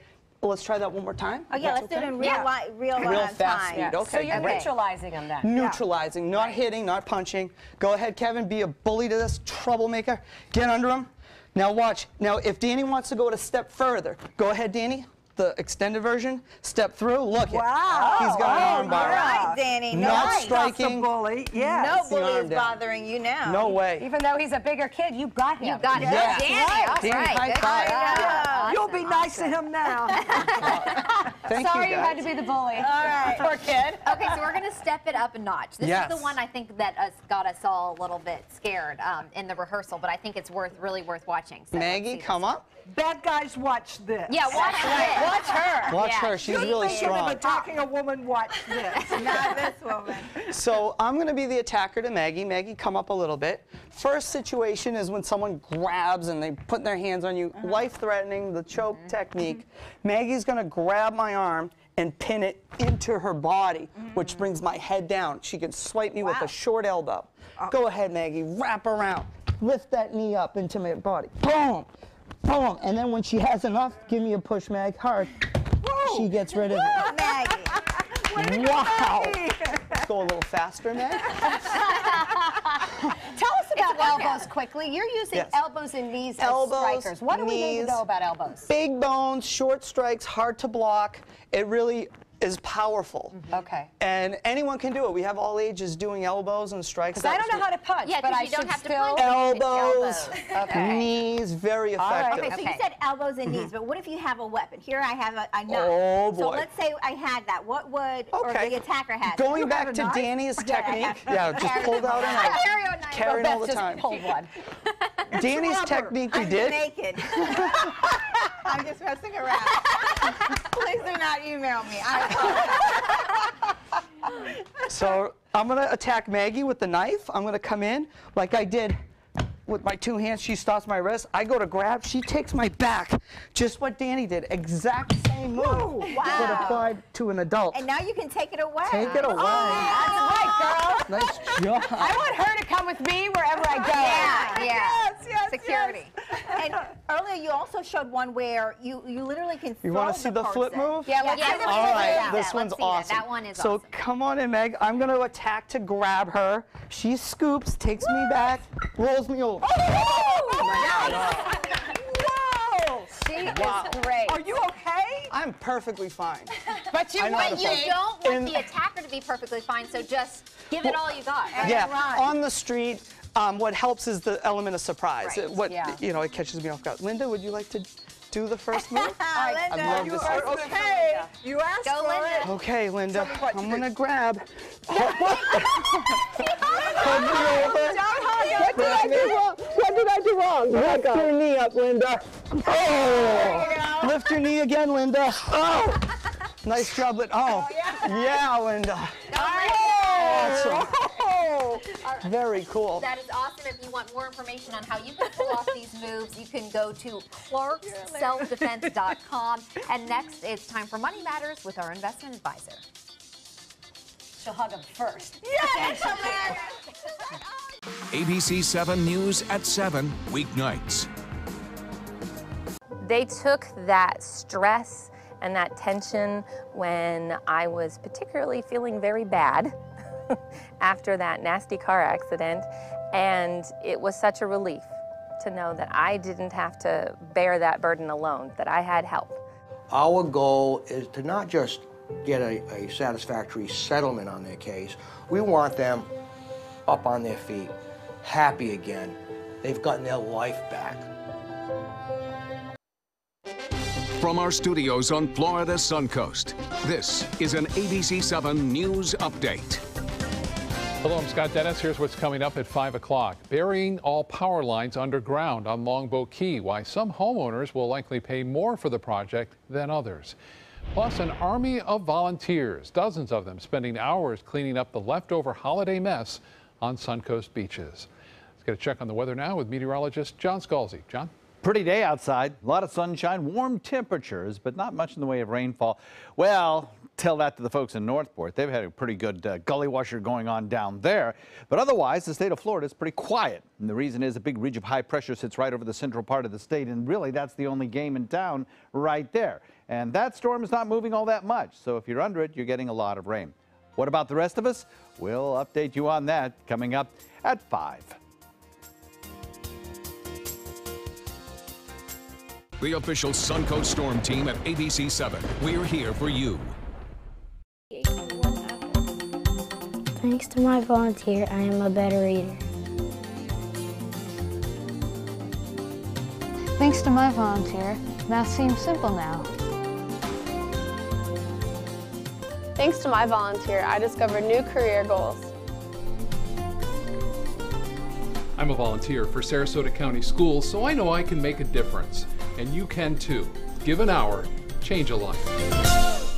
Well, let's try that one more time. Oh, yeah, That's let's do it okay? in real, Yeah. li real, Real uh, fast time. speed. Okay, So you're great. neutralizing them then. Neutralizing, not hitting, not punching. Go ahead, Kevin, be a bully to this troublemaker. Get under him. Now watch. Now, if Danny wants to go a step further, go ahead, Danny. The extended version. Step through. Look. Wow. It. He's got an arm bar. All right, Danny. No, Not right. striking. That's a bully. Yes. No the bully arm is down. bothering you now. No way. Even though he's a bigger kid, you got him. You got it. Yeah. Danny, Right. all Danny, right. high Good five. job. Yeah. You'll Awesome, be nice to him now. Thank Sorry you, you had guys. to be the bully. All right. Poor kid. Okay, so we're going to step it up a notch. This Yes. is the one I think that us, got us all a little bit scared um, in the rehearsal, but I think it's worth really worth watching. So Maggie, come up. Bad guys, watch this. Yeah, watch her. Watch her. Watch Yeah. her. She's Good really thinking of strong. attacking a woman, watch this. Not this woman. So I'm going to be the attacker to Maggie. Maggie, come up a little bit. First situation is when someone grabs and they put their hands on you, Uh-huh. life-threatening, the choke Mm-hmm. technique. Maggie's going to grab my arm and pin it into her body, which brings my head down. She can swipe me with Mm-hmm. Wow. a short elbow. Go ahead, Maggie. Wrap around. Lift that knee up into my body. Boom. Boom. And then when she has enough, give me a push, Mag. Hard. She gets rid of it. Maggie. Wow. Let's go a little faster, Mag. Tell us about elbows quickly. You're using Yes. elbows and knees Elbows, as strikers. What do we need to knees, know about elbows? Big bones, short strikes, hard to block. It really is powerful. Okay. And anyone can do it. We have all ages doing elbows and strikes. Because I don't know how to punch, Yeah, but 'cause I you don't should have to still... punch. Elbows, Okay. knees, very All right. effective. Okay, so you said elbows and knees, but what if you have a weapon? Here I have a, a knife. Oh, So boy. let's say I had that. What would, or Okay. the attacker had? Going You back have a to knife? Danny's Yeah, I technique, have- yeah, just carry pulled it. out a I knife. carry a knife. Carrying all the Beth time. just pulled one. Danny's rubber. technique we I'm did. naked. I'm just messing around. Please do not email me. I So I'm gonna attack Maggie with the knife. I'm gonna come in like I did with my two hands. She stops my wrist. I go to grab. She takes my back. Just what Danny did. Exact same move. Wow. But applied to an adult. And now you can take it away. Take it away. That's right, girl. Nice job. I want her to come with me wherever I go. Yeah, yeah. Yes, yes, Security. yes. And earlier you also showed one where you, you literally can You want to see the flip person. move? Yeah, let's Yeah, see let's the All see right, that. this Let's one's see that. awesome. That one is so awesome. come on in, Meg. I'm going to attack to grab her. She scoops, takes me back, rolls me over. Whoa! She Wow. is great. Are you okay? I'm perfectly fine. But you I know how want to You fight. don't want And- the attacker to be perfectly fine, so just give it all you got. Right? Yeah, run. on the street, um, what helps is the element of surprise. Right, It- what yeah. you know, it catches me off guard. Linda, would you like to do the first move? Linda, I'd love You to see are it. okay. You asked Go, for Linda. it. Okay, Linda, Tell me what to I'm do. gonna grab. Hug me over. What did I do wrong? What did I do wrong? Lift your knee up, Linda. Oh! Lift your knee again, Linda. Oh! Nice job, Linda. Oh, yeah, Linda. Awesome. Very cool. That is awesome. If you want more information on how you can pull off these moves, you can go to clarks self defense dot com. And next, it's time for Money Matters with our investment advisor. She'll hug him first. A B C seven News at seven, weeknights. They took that stress and that tension when I was particularly feeling very bad after that nasty car accident, and it was such a relief to know that I didn't have to bear that burden alone, that I had help. Our goal is to not just get a, a satisfactory settlement on their case. We want them up on their feet, happy again. They've gotten their life back. From our studios on Florida's Suncoast, this is an A B C seven News Update. Hello, I'm Scott Dennis. Here's what's coming up at five o'clock. Burying all power lines underground on Longboat Key. Why some homeowners will likely pay more for the project than others. Plus, an army of volunteers, dozens of them spending hours cleaning up the leftover holiday mess on Suncoast beaches. Let's get a check on the weather now with meteorologist John Scalzi. John? Pretty day outside, a lot of sunshine, warm temperatures, but not much in the way of rainfall. Well, tell that to the folks in Northport. They've had a pretty good uh, gully washer going on down there. But otherwise, the state of Florida is pretty quiet. And the reason is a big ridge of high pressure sits right over the central part of the state. And really, that's the only game in town right there. And that storm is not moving all that much. So if you're under it, you're getting a lot of rain. What about the rest of us? We'll update you on that coming up at five. The official Suncoast Storm Team at A B C seven. We're here for you. Thanks to my volunteer, I am a better eater. Thanks to my volunteer, math seems simple now. Thanks to my volunteer, I discovered new career goals. I'm a volunteer for Sarasota County Schools, so I know I can make a difference. And you can too. Give an hour, change a life.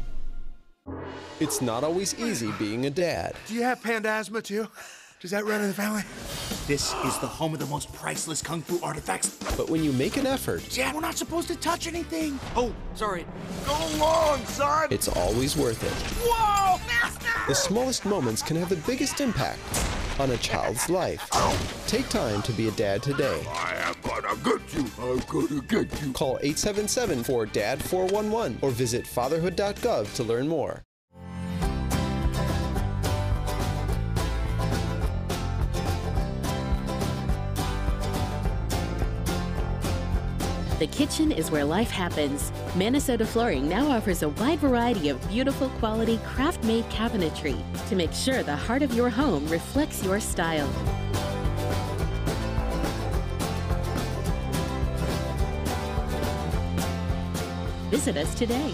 It's not always easy being a dad. Do you have panda asthma too? Does that run in the family? This is the home of the most priceless kung fu artifacts. But when you make an effort, Dad, we're not supposed to touch anything. Oh, sorry. Go long, son. It's always worth it. Whoa, master! The smallest moments can have the biggest impact on a child's life. Take time to be a dad today. I am gonna get you. I'm gonna get you. Call eight seven seven four D A D four one one or visit fatherhood dot gov to learn more. The kitchen is where life happens. Minnesota Flooring now offers a wide variety of beautiful quality craft-made cabinetry to make sure the heart of your home reflects your style. Visit us today.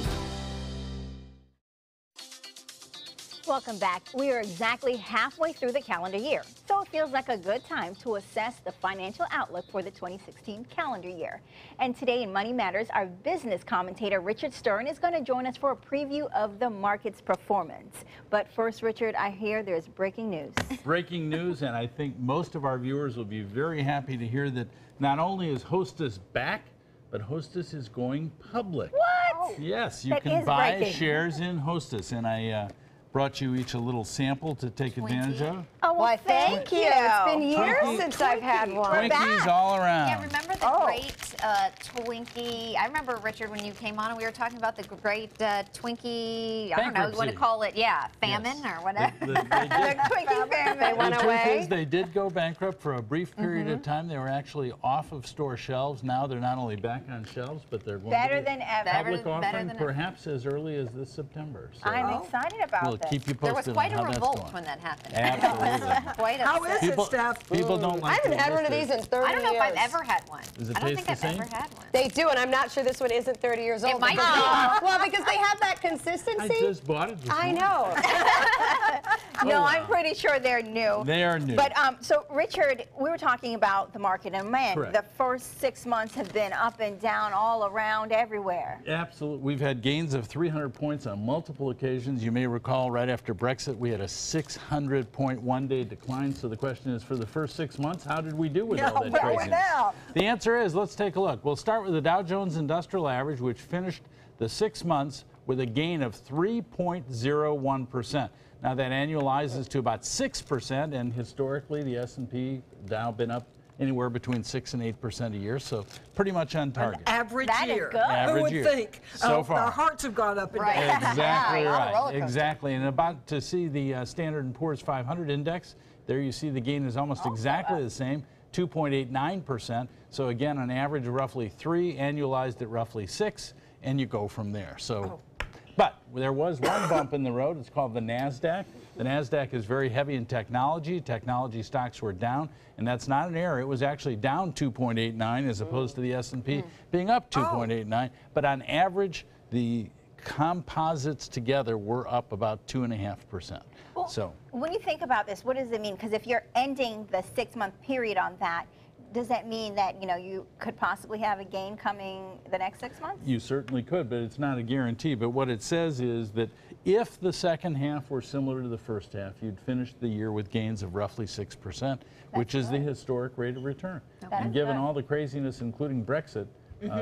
Welcome back. We are exactly halfway through the calendar year, so it feels like a good time to assess the financial outlook for the twenty sixteen calendar year. And today in Money Matters, our business commentator Richard Stern is going to join us for a preview of the market's performance. But first, Richard, I hear there's breaking news. Breaking news, and I think most of our viewers will be very happy to hear that not only is Hostess back, but Hostess is going public. What? Yes, you That can is buy breaking. shares in Hostess, and I uh, brought you each a little sample to take advantage of. Oh, well, Why, thank you. It's been years Twinkie. since I've had one. Twinkies all around. Yeah, remember the Oh. great uh, Twinkie? I remember, Richard, when you came on and we were talking about the great uh, Twinkie, I don't know, you want to Bankruptcy. call it, yeah, famine or whatever. The- the- they did- Twinkie famine. They went the truth away. is they did go bankrupt for a brief period Mhm. of time. They were actually off of store shelves. Now they're not only back on shelves, but they're going Better to be than ever. public Better- better offering than ever. perhaps as early as this September. So I'm excited about we'll this. keep you There was posted quite on a how that's revolt going. when that happened. Absolutely. Quite How upset. is People- it, Steph? people don't like I haven't to had one of admit these in thirty I don't know years. if I've ever had one. Does it I don't taste think the I've same? ever had one. They do, and I'm not sure this one isn't thirty years old. It might because be. they- Well, because they have that I consistency. just bought it this I morning. know. No, Oh, I'm wow. pretty sure they're new. They are new. But um, so Richard, we were talking about the market, and man, Correct. the first six months have been up and down, all around, everywhere. Absolutely. We've had gains of three hundred points on multiple occasions. You may recall right after Brexit, we had a six hundred point one-day decline. So the question is, for the first six months, how did we do with Yeah, all that well, craziness? now. The answer is, let's take a look. We'll start with the Dow Jones Industrial Average, which finished the six months with a gain of three point zero one percent. Now that annualizes to about six percent, and historically the S and P Dow been up anywhere between six and eight percent a year, so pretty much on target. Average That is year. good. Average Who would year. think? So Oh, far. Our hearts have gone up and Right. down. Exactly Yeah, right. roller coaster. Exactly. And about to see the uh, Standard and Poor's five hundred index. There you see the gain is almost exactly the same, two point eight nine percent. So again, on average, roughly three, annualized at roughly six, and you go from there. So, but there was one bump in the road. It's called the NASDAQ. The NASDAQ is very heavy in technology. Technology stocks were down, and that's not an error. It was actually down two point eight nine as opposed to the S and P being up two point eight nine. But on average, the composites together were up about two and a half percent. Well, So when you think about this, what does it mean? Because if you're ending the six-month period on that, does that mean that, you know, you could possibly have a gain coming the next six months? you certainly could, but it's not a guarantee. But what it says is that if the second half were similar to the first half, you'd finish the year with gains of roughly six percent, which is the historic rate of return. That And is given good. all the craziness, including Brexit, uh, Mhm. that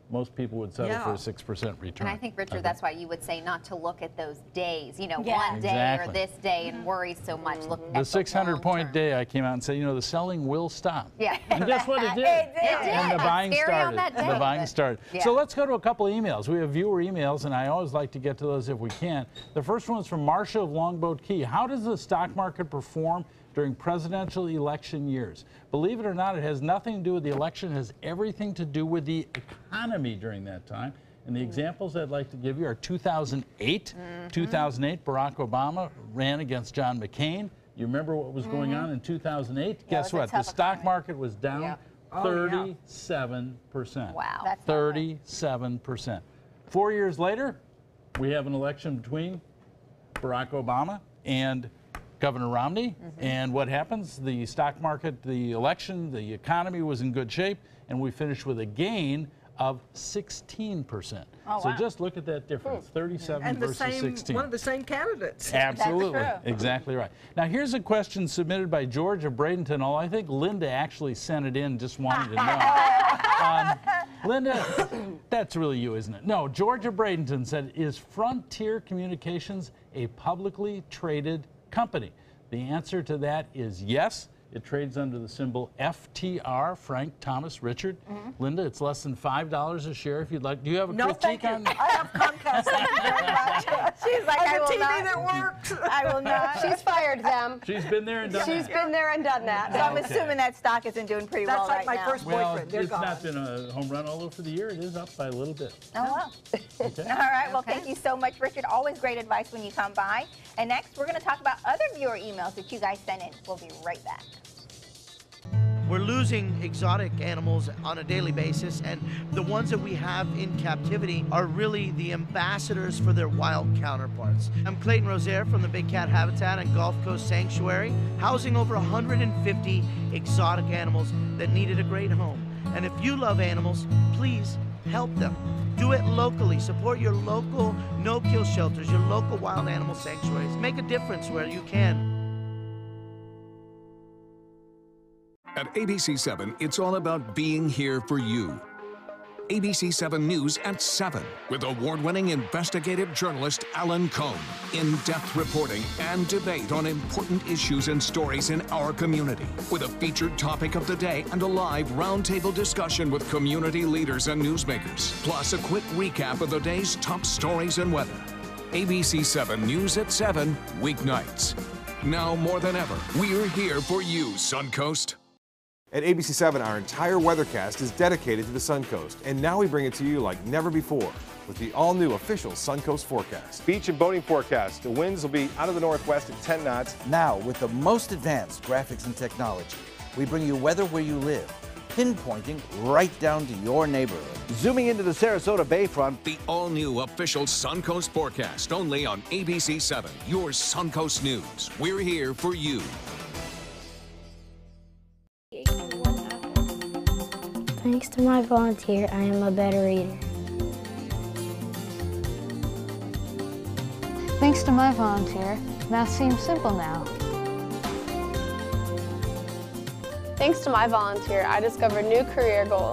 most people would settle Yeah. for a six percent return. And I think, Richard, Okay. that's why you would say not to look at those days, you know, Yeah. one day Exactly. or this day and worry so much. Look The at six hundred point day, I came out and said, you know, the selling will stop. Yeah. And guess what? It did. It did. And the It's buying scary on started. that And the day, buying but- started. Yeah. So let's go to a couple of emails. We have viewer emails, and I always like to get to those if we can. The first one is from Marcia of Longboat Key. How does the stock market perform during presidential election years? Believe it or not, it has nothing to do with the election. It has everything to do with the economy during that time. And the examples I'd like to give you are two thousand eight. Mm-hmm. two thousand eight, Barack Obama ran against John McCain. You remember what was going Mhm. on in two thousand eight? Yeah, it Guess was a what? The tough stock market was down Yeah. Oh, thirty-seven percent. Wow. That's thirty-seven percent. Four years later, we have an election between Barack Obama and Governor Romney. Mm-hmm. And what happens? The stock market, the election, the economy was in good shape, and we finished with a gain of sixteen percent. Oh, so wow. just look at that difference, thirty-seven And the versus same, sixteen. one of the same candidates. Absolutely, That's true. exactly right. Now here's a question submitted by George of Bradenton. Oh, I think Linda actually sent it in, just wanted to know. um, Linda, that's really you, isn't it? No, George of Bradenton said, is Frontier Communications a publicly traded company? The answer to that is yes. It trades under the symbol F T R, Frank, Thomas, Richard. Mm-hmm. Linda, it's less than five dollars a share if you'd like. Do you have a No, critique thank you. on I have Comcast. Thank you very much. She's like, And I the will T V not. that works. I will not. She's fired them. She's been there and done She's that. been there and done that. So I'm Okay. assuming that stock isn't doing pretty That's well like right my now. first Well, boyfriend. They're it's gone. not been a home run, although for the year it is up by a little bit. Oh, well. Okay. All right. Well, thank you so much, Richard. Always great advice when you come by. And next, we're going to talk about other viewer emails that you guys sent in. We'll be right back. We're losing exotic animals on a daily basis, and the ones that we have in captivity are really the ambassadors for their wild counterparts. I'm Clayton Rozier from the Big Cat Habitat and Gulf Coast Sanctuary, housing over one hundred fifty exotic animals that needed a great home. And if you love animals, please help them. Do it locally. Support your local no-kill shelters, your local wild animal sanctuaries. Make a difference where you can. At A B C seven, it's all about being here for you. A B C seven News at seven with award-winning investigative journalist Alan Cohn. In-depth reporting and debate on important issues and stories in our community with a featured topic of the day and a live roundtable discussion with community leaders and newsmakers. Plus a quick recap of the day's top stories and weather. A B C seven News at seven, weeknights. Now more than ever, we're here for you, Suncoast. At A B C seven, our entire weathercast is dedicated to the Suncoast, and now we bring it to you like never before with the all-new official Suncoast forecast. Beach and boating forecast. The winds will be out of the northwest at ten knots. Now, with the most advanced graphics and technology, we bring you weather where you live, pinpointing right down to your neighborhood. Zooming into the Sarasota Bayfront. The all-new official Suncoast forecast, only on A B C seven, your Suncoast News. We're here for you. Thanks to my volunteer, I am a better eater. Thanks to my volunteer, math seems simple now. Thanks to my volunteer, I discovered new career goals.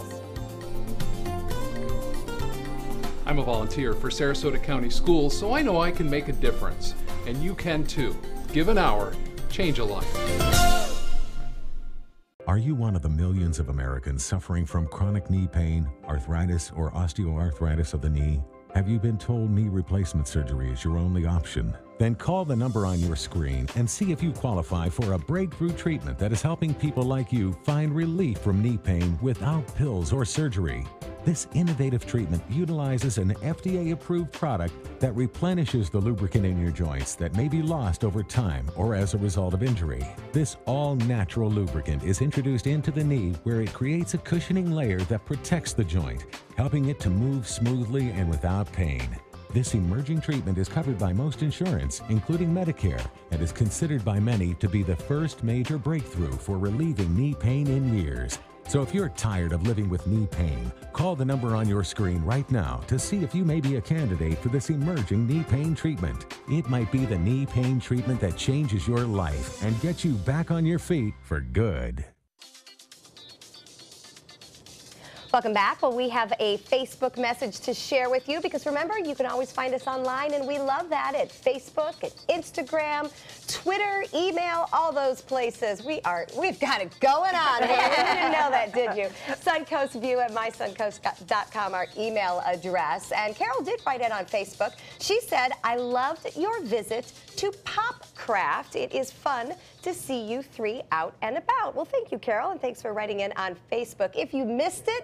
I'm a volunteer for Sarasota County Schools, so I know I can make a difference. And you can too. Give an hour, change a life. Are you one of the millions of Americans suffering from chronic knee pain, arthritis, or osteoarthritis of the knee? Have you been told knee replacement surgery is your only option? Then call the number on your screen and see if you qualify for a breakthrough treatment that is helping people like you find relief from knee pain without pills or surgery. This innovative treatment utilizes an F D A-approved product that replenishes the lubricant in your joints that may be lost over time or as a result of injury. This all-natural lubricant is introduced into the knee where it creates a cushioning layer that protects the joint, helping it to move smoothly and without pain. This emerging treatment is covered by most insurance, including Medicare, and is considered by many to be the first major breakthrough for relieving knee pain in years. So if you're tired of living with knee pain, call the number on your screen right now to see if you may be a candidate for this emerging knee pain treatment. It might be the knee pain treatment that changes your life and gets you back on your feet for good. Welcome back. Well, we have a Facebook message to share with you because remember, you can always find us online, and we love that at Facebook, at Instagram, Twitter, email, all those places. We are, we've got it going on. You didn't know that, did you? Suncoast View at my suncoast dot com, our email address. And Carol did write in on Facebook. She said, I loved your visit to Popcraft. It is fun to see you three out and about. Well, thank you, Carol, and thanks for writing in on Facebook. If you missed it,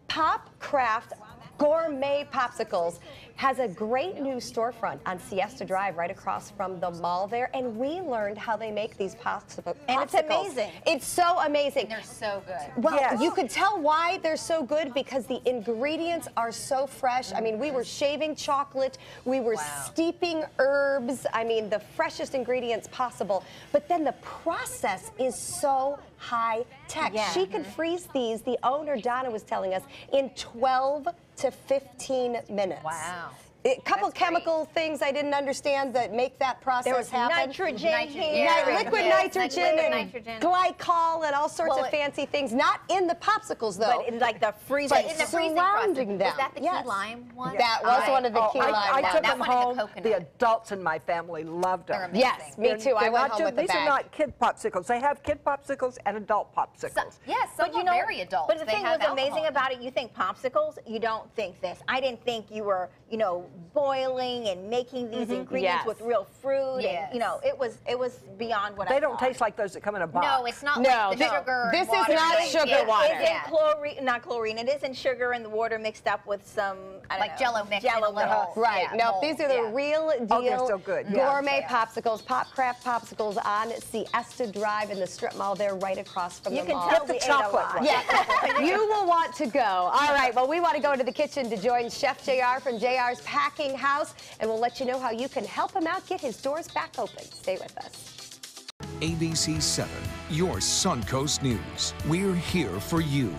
Popcraft Gourmet Popsicles has a great new storefront on Siesta Drive right across from the mall there, and we learned how they make these popsicles. And it's amazing. It's so amazing. They're so good. Well, Yes. you could tell why they're so good because the ingredients are so fresh. I mean, we were shaving chocolate, we were steeping herbs, I mean, the freshest ingredients possible, but then the process is so high tech. Yeah. She could freeze these, the owner, Donna, was telling us, in twelve to fifteen minutes. Wow. A couple chemical things I didn't understand that make that process There was happen. nitrogen Nitrogen, here. yeah. Ni- liquid Yes, nitrogen liquid and nitrogen. glycol and all sorts Well, of it- fancy things. Not in the popsicles, though. But in like the freezing. But in the freezing process. surrounding them. Was that the key Yes. lime one? That was I- one of the Oh, key I, lime I ones. took That them one and the home. coconut. The adults in my family loved them. They're amazing. Yes, me They're- too. I they're went not home ju- with the These bag. are not kid popsicles. They have kid popsicles and adult popsicles. So, yes, some But you are know, very adult. But the They thing have was amazing alcohol in about it, you think popsicles, you don't think this. I didn't think you were, you know, boiling and making these ingredients Yes. with real fruit. Yes. And, you know, it was it was beyond what I They don't thought. taste like those that come in a box. No, it's not No, like the no. sugar This and is water not thing. sugar Yeah. water. It isn't Yeah. chlorine, not chlorine. It isn't sugar in the water mixed up with some, I don't Like know, Jell-O mix in a Jell-O little- mix. Right. Yeah, no, mold, these are the yeah. real deal Oh, they're so good, yeah. gourmet Yeah. popsicles, Popcraft popsicles on Siesta Drive in the strip mall. They're right across from You the can mall. tell Get the we ate a chocolate lot. one. Yeah, you will want to go. All right, well, we want to go to the kitchen to join Chef J R from J R's Packing House, and we'll let you know how you can help him out get his doors back open. Stay with us. A B C seven, your Suncoast News. We're here for you.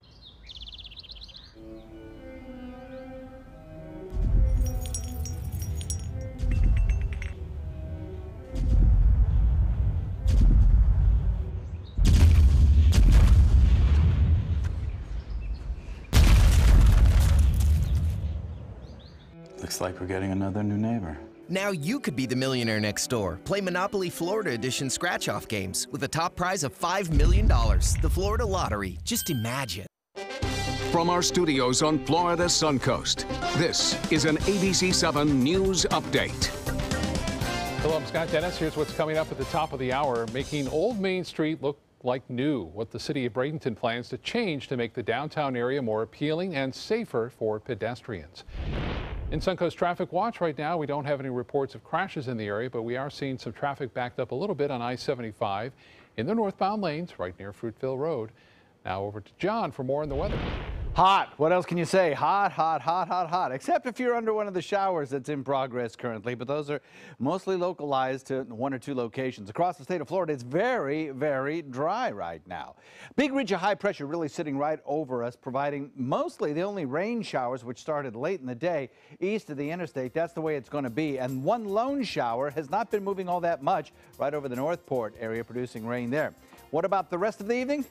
Looks like we're getting another new neighbor. Now you could be the millionaire next door. Play Monopoly Florida Edition scratch-off games with a top prize of five million dollars. The Florida Lottery. Just imagine. From our studios on Florida Suncoast, this is an A B C seven News Update. Hello, I'm Scott Dennis. Here's what's coming up at the top of the hour, making Old Main Street look like new. What the city of Bradenton plans to change to make the downtown area more appealing and safer for pedestrians. In Suncoast Traffic Watch right now, we don't have any reports of crashes in the area, but we are seeing some traffic backed up a little bit on I seventy-five in the northbound lanes right near Fruitville Road. Now over to John for more on the weather. Hot. What else can you say? Hot, hot, hot, hot, hot. Except if you're under one of the showers that's in progress currently, but those are mostly localized to one or two locations. Across the state of Florida, it's very, very dry right now. Big ridge of high pressure really sitting right over us, providing mostly the only rain showers, which started late in the day east of the interstate. That's the way it's going to be. And one lone shower has not been moving all that much right over the Northport area, producing rain there. What about the rest of the evening?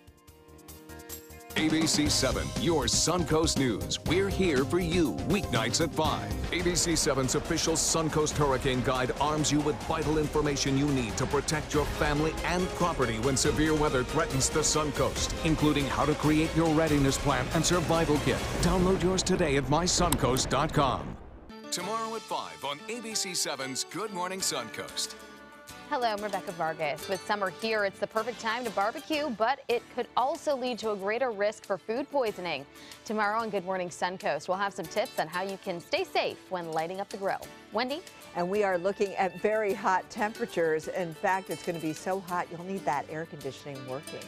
A B C seven, your Suncoast News. We're here for you weeknights at five. A B C seven's official Suncoast Hurricane Guide arms you with vital information you need to protect your family and property when severe weather threatens the Suncoast, including how to create your readiness plan and survival kit. Download yours today at my suncoast dot com. Tomorrow at five on A B C seven's Good Morning Suncoast. Hello, I'm Rebecca Vargas. With summer here, it's the perfect time to barbecue, but it could also lead to a greater risk for food poisoning. Tomorrow on Good Morning Suncoast, we'll have some tips on how you can stay safe when lighting up the grill. Wendy? And we are looking at very hot temperatures. In fact, it's going to be so hot, you'll need that air conditioning working.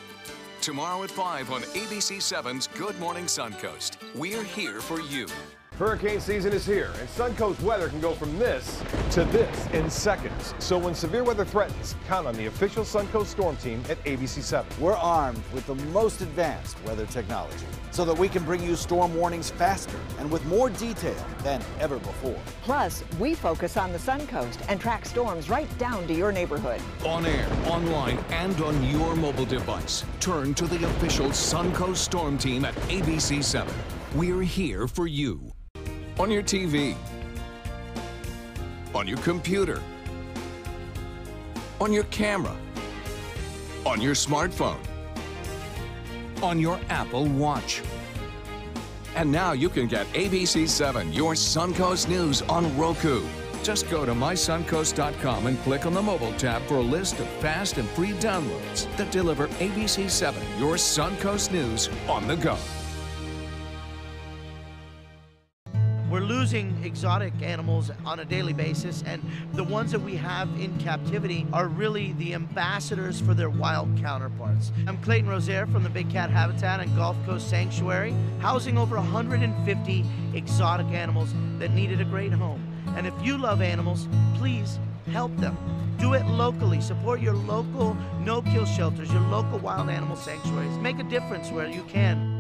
Tomorrow at five on A B C seven's Good Morning Suncoast. We're here for you. Hurricane season is here, and Suncoast weather can go from this to this in seconds. So when severe weather threatens, count on the official Suncoast Storm Team at A B C seven. We're armed with the most advanced weather technology so that we can bring you storm warnings faster and with more detail than ever before. Plus, we focus on the Suncoast and track storms right down to your neighborhood. On air, online, and on your mobile device. Turn to the official Suncoast Storm Team at A B C seven. We're here for you. On your T V, on your computer, on your camera, on your smartphone, on your Apple Watch. And now you can get A B C seven, your Suncoast News on Roku. Just go to my suncoast dot com and click on the mobile tab for a list of fast and free downloads that deliver A B C seven, your Suncoast News on the go. We're losing exotic animals on a daily basis, and the ones that we have in captivity are really the ambassadors for their wild counterparts. I'm Clayton Rozier from the Big Cat Habitat and Gulf Coast Sanctuary, housing over one hundred fifty exotic animals that needed a great home. And if you love animals, please help them. Do it locally. Support your local no-kill shelters, your local wild animal sanctuaries. Make a difference where you can.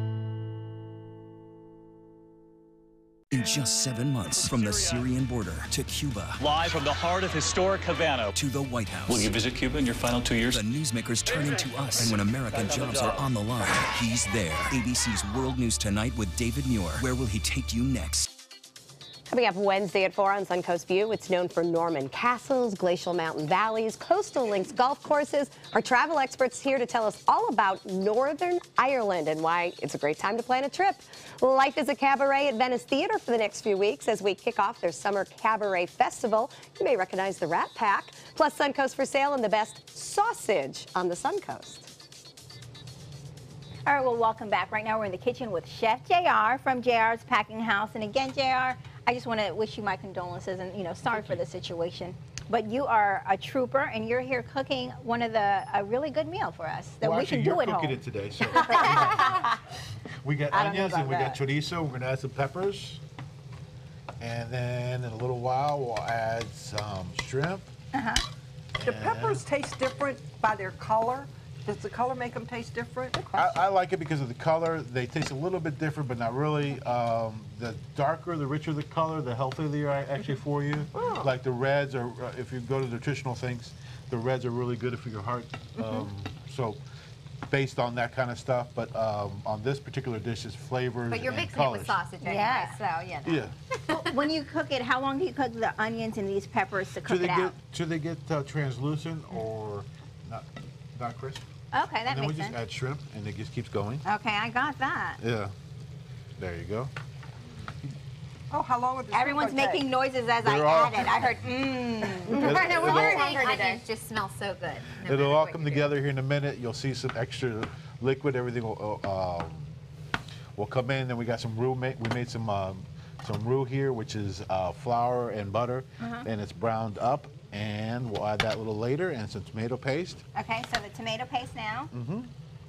In just seven months, from the Syrian border to Cuba. Live from the heart of historic Havana. To the White House. Will you visit Cuba in your final two years? The newsmakers turning to us. And when American jobs are on the line, he's there. A B C's World News Tonight with David Muir. Where will he take you next? Coming up Wednesday at four on Suncoast View, it's known for Norman castles, glacial mountain valleys, coastal links golf courses. Our travel experts here to tell us all about Northern Ireland and why it's a great time to plan a trip. Life is a Cabaret at Venice Theatre for the next few weeks as we kick off their summer cabaret festival. You may recognize the Rat Pack, plus Suncoast for sale and the best sausage on the Suncoast. All right, well, welcome back. Right now we're in the kitchen with Chef J R from J R's Packing House. And again, J R, I just want to wish you my condolences and, you know, sorry for the situation. But you are a trooper, and you're here cooking one of the, a really good meal for us that well, we actually, can do you're at home. cooking it today, so. We got I don't know onions and we about got chorizo. We're going to add some peppers. And then in a little while, we'll add some shrimp. Uh-huh. Do peppers taste different by their color? Does the color make them taste different? I, I like it because of the color. They taste a little bit different, but not really. Um, the darker, the richer the color, the healthier they are actually for you. Oh. Like the reds, or uh, if you go to nutritional things, the reds are really good for your heart. Mm-hmm. um, so based on that kind of stuff, but um, on this particular dish, it's flavors But you're and mixing colors. it with sausage anyway, Yeah. so, you know. Yeah. Well, when you cook it, how long do you cook the onions and these peppers to cook Should they it get, out? should they get uh, translucent or not, not crisp? Okay, that and then makes we just sense. add shrimp, and it just keeps going. Okay, I got that. Yeah. There you go. Oh, how long would this Everyone's shrimp making noises as They're I all- add it. I heard, mmm. It'll- I know, we're it'll- very hungry today. Onions just smell so good. no It'll matter all what come you do. together here in a minute. You'll see some extra liquid. Everything will uh, um, will come in. Then we got some roux. Ma we made some um, some roux here, which is uh, flour and butter, Uh-huh. and it's browned up. And we'll add that a little later, and some tomato paste. Okay, so the tomato paste now. Mm-hmm.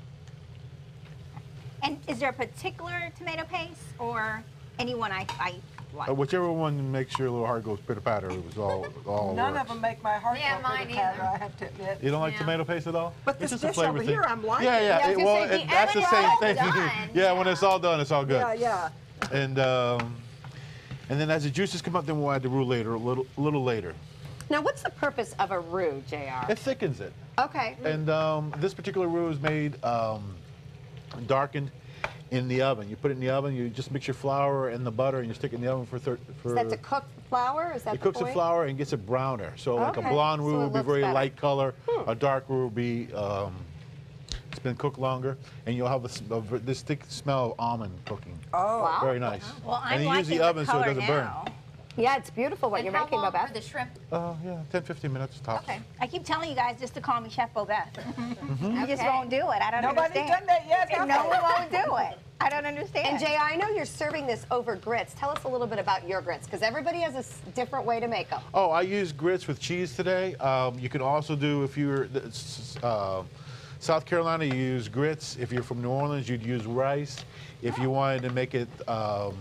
And is there a particular tomato paste or anyone I, I like? Uh, whichever one makes your little heart goes pitter patter. It was all all. None works. of them make my heart Yeah, go mine pitter-patter, either. I have to admit. You don't like Yeah. tomato paste at all? But It's this just a dish flavor over thing. here, I'm liking. Yeah, yeah. Yeah, I was it- gonna well, say, the it- that's the end is same all thing. done. yeah, when it's all done, it's all good. Yeah, yeah. And um, and then as the juices come up, then we'll add the roux later, a little, a little later. Now, what's the purpose of a roux, J R? It thickens it. Okay. And um, this particular roux is made um, darkened in the oven. You put it in the oven. You just mix your flour and the butter, and you stick it in the oven for thir for. Is that to cook the flour? Is that It the cooks point? the flour and gets it browner. So like a Okay. blonde So roux it will be looks very better. light color. Hmm. A dark roux will be um, it's been cooked longer, and you'll have this, uh, this thick smell of almond cooking. Oh, Wow. Very nice. Well, I'm and you liking use the the oven so it color doesn't burn. now. Yeah, it's beautiful what And you're how making, long Bobette. for the shrimp? Oh, yeah, ten, fifteen minutes tops. Okay. I keep telling you guys just to call me Chef Bobette. You just Okay. won't do it. I don't Nobody's understand. done that yet, have No they? one won't do it. I don't understand. And Jay, I know you're serving this over grits. Tell us a little bit about your grits, because everybody has a s- different way to make them. Oh, I use grits with cheese today. Um, you can also do, if you're uh, South Carolina, you use grits. If you're from New Orleans, you'd use rice. If you wanted to make it um,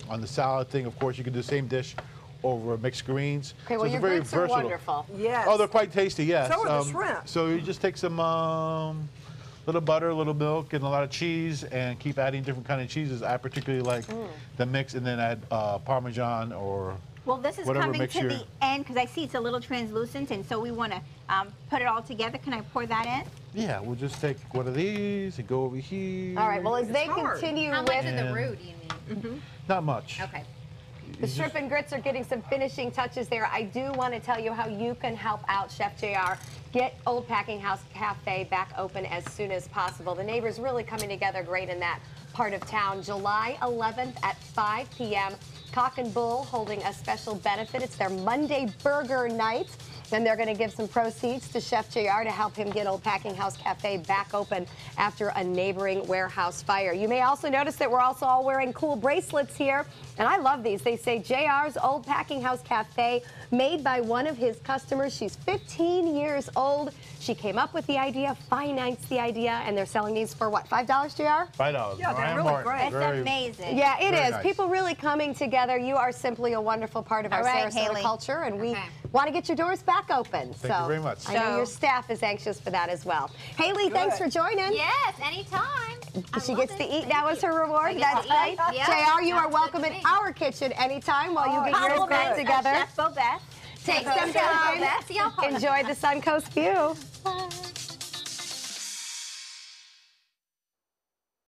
on the salad thing. Of course, you can do the same dish over mixed greens. Okay, well, so it's your very grits are versatile. wonderful. Yes. Oh, they're quite tasty, yes. So are the Um, shrimp. So you just take some um, little butter, a little milk, and a lot of cheese, and keep adding different kind of cheeses. I particularly like Mm. the mix, and then add uh, Parmesan or Well, this is whatever coming mix to you're- the end because I see it's a little translucent, and so we want to um, put it all together. Can I pour that in? Yeah, we'll just take one of these and go over here. All right, well, as they hard. continue How with... much of the And- roux do you need? Mm-hmm. Not much. Okay. The shrimp and grits are getting some finishing touches there. I do want to tell you how you can help out Chef J R get Old Packing House Cafe back open as soon as possible. The neighbors really coming together great in that part of town. July eleventh at five p m Cock and Bull holding a special benefit. It's their Monday Burger Night. Then they're going to give some proceeds to Chef J R to help him get Old Packing House Cafe back open after a neighboring warehouse fire. You may also notice that we're also all wearing cool bracelets here. And I love these. They say J R's Old Packing House Cafe, made by one of his customers. She's fifteen years old. She came up with the idea, financed the idea, and they're selling these for what, five dollars, J R? Five dollars. Yeah, they're Mariah really Martin, great. That's very- amazing. Yeah, it Very is. nice. People really coming together. You are simply a wonderful part of our All right, Sarasota Haley. culture, and we Okay. want to get your doors back open. Thank so you very much. I know So- your staff is anxious for that as well. Haley, thanks for joining. Yes, anytime. I She love gets it. to eat. Thank That was you. her I reward. get That's to eat. great. Yeah, J R, you are sounds welcome good in to me. our kitchen anytime while you get yours Compliment back of together. Chef Bobette. Take Chef some Bobette. time. See y'all. Enjoy the Suncoast view.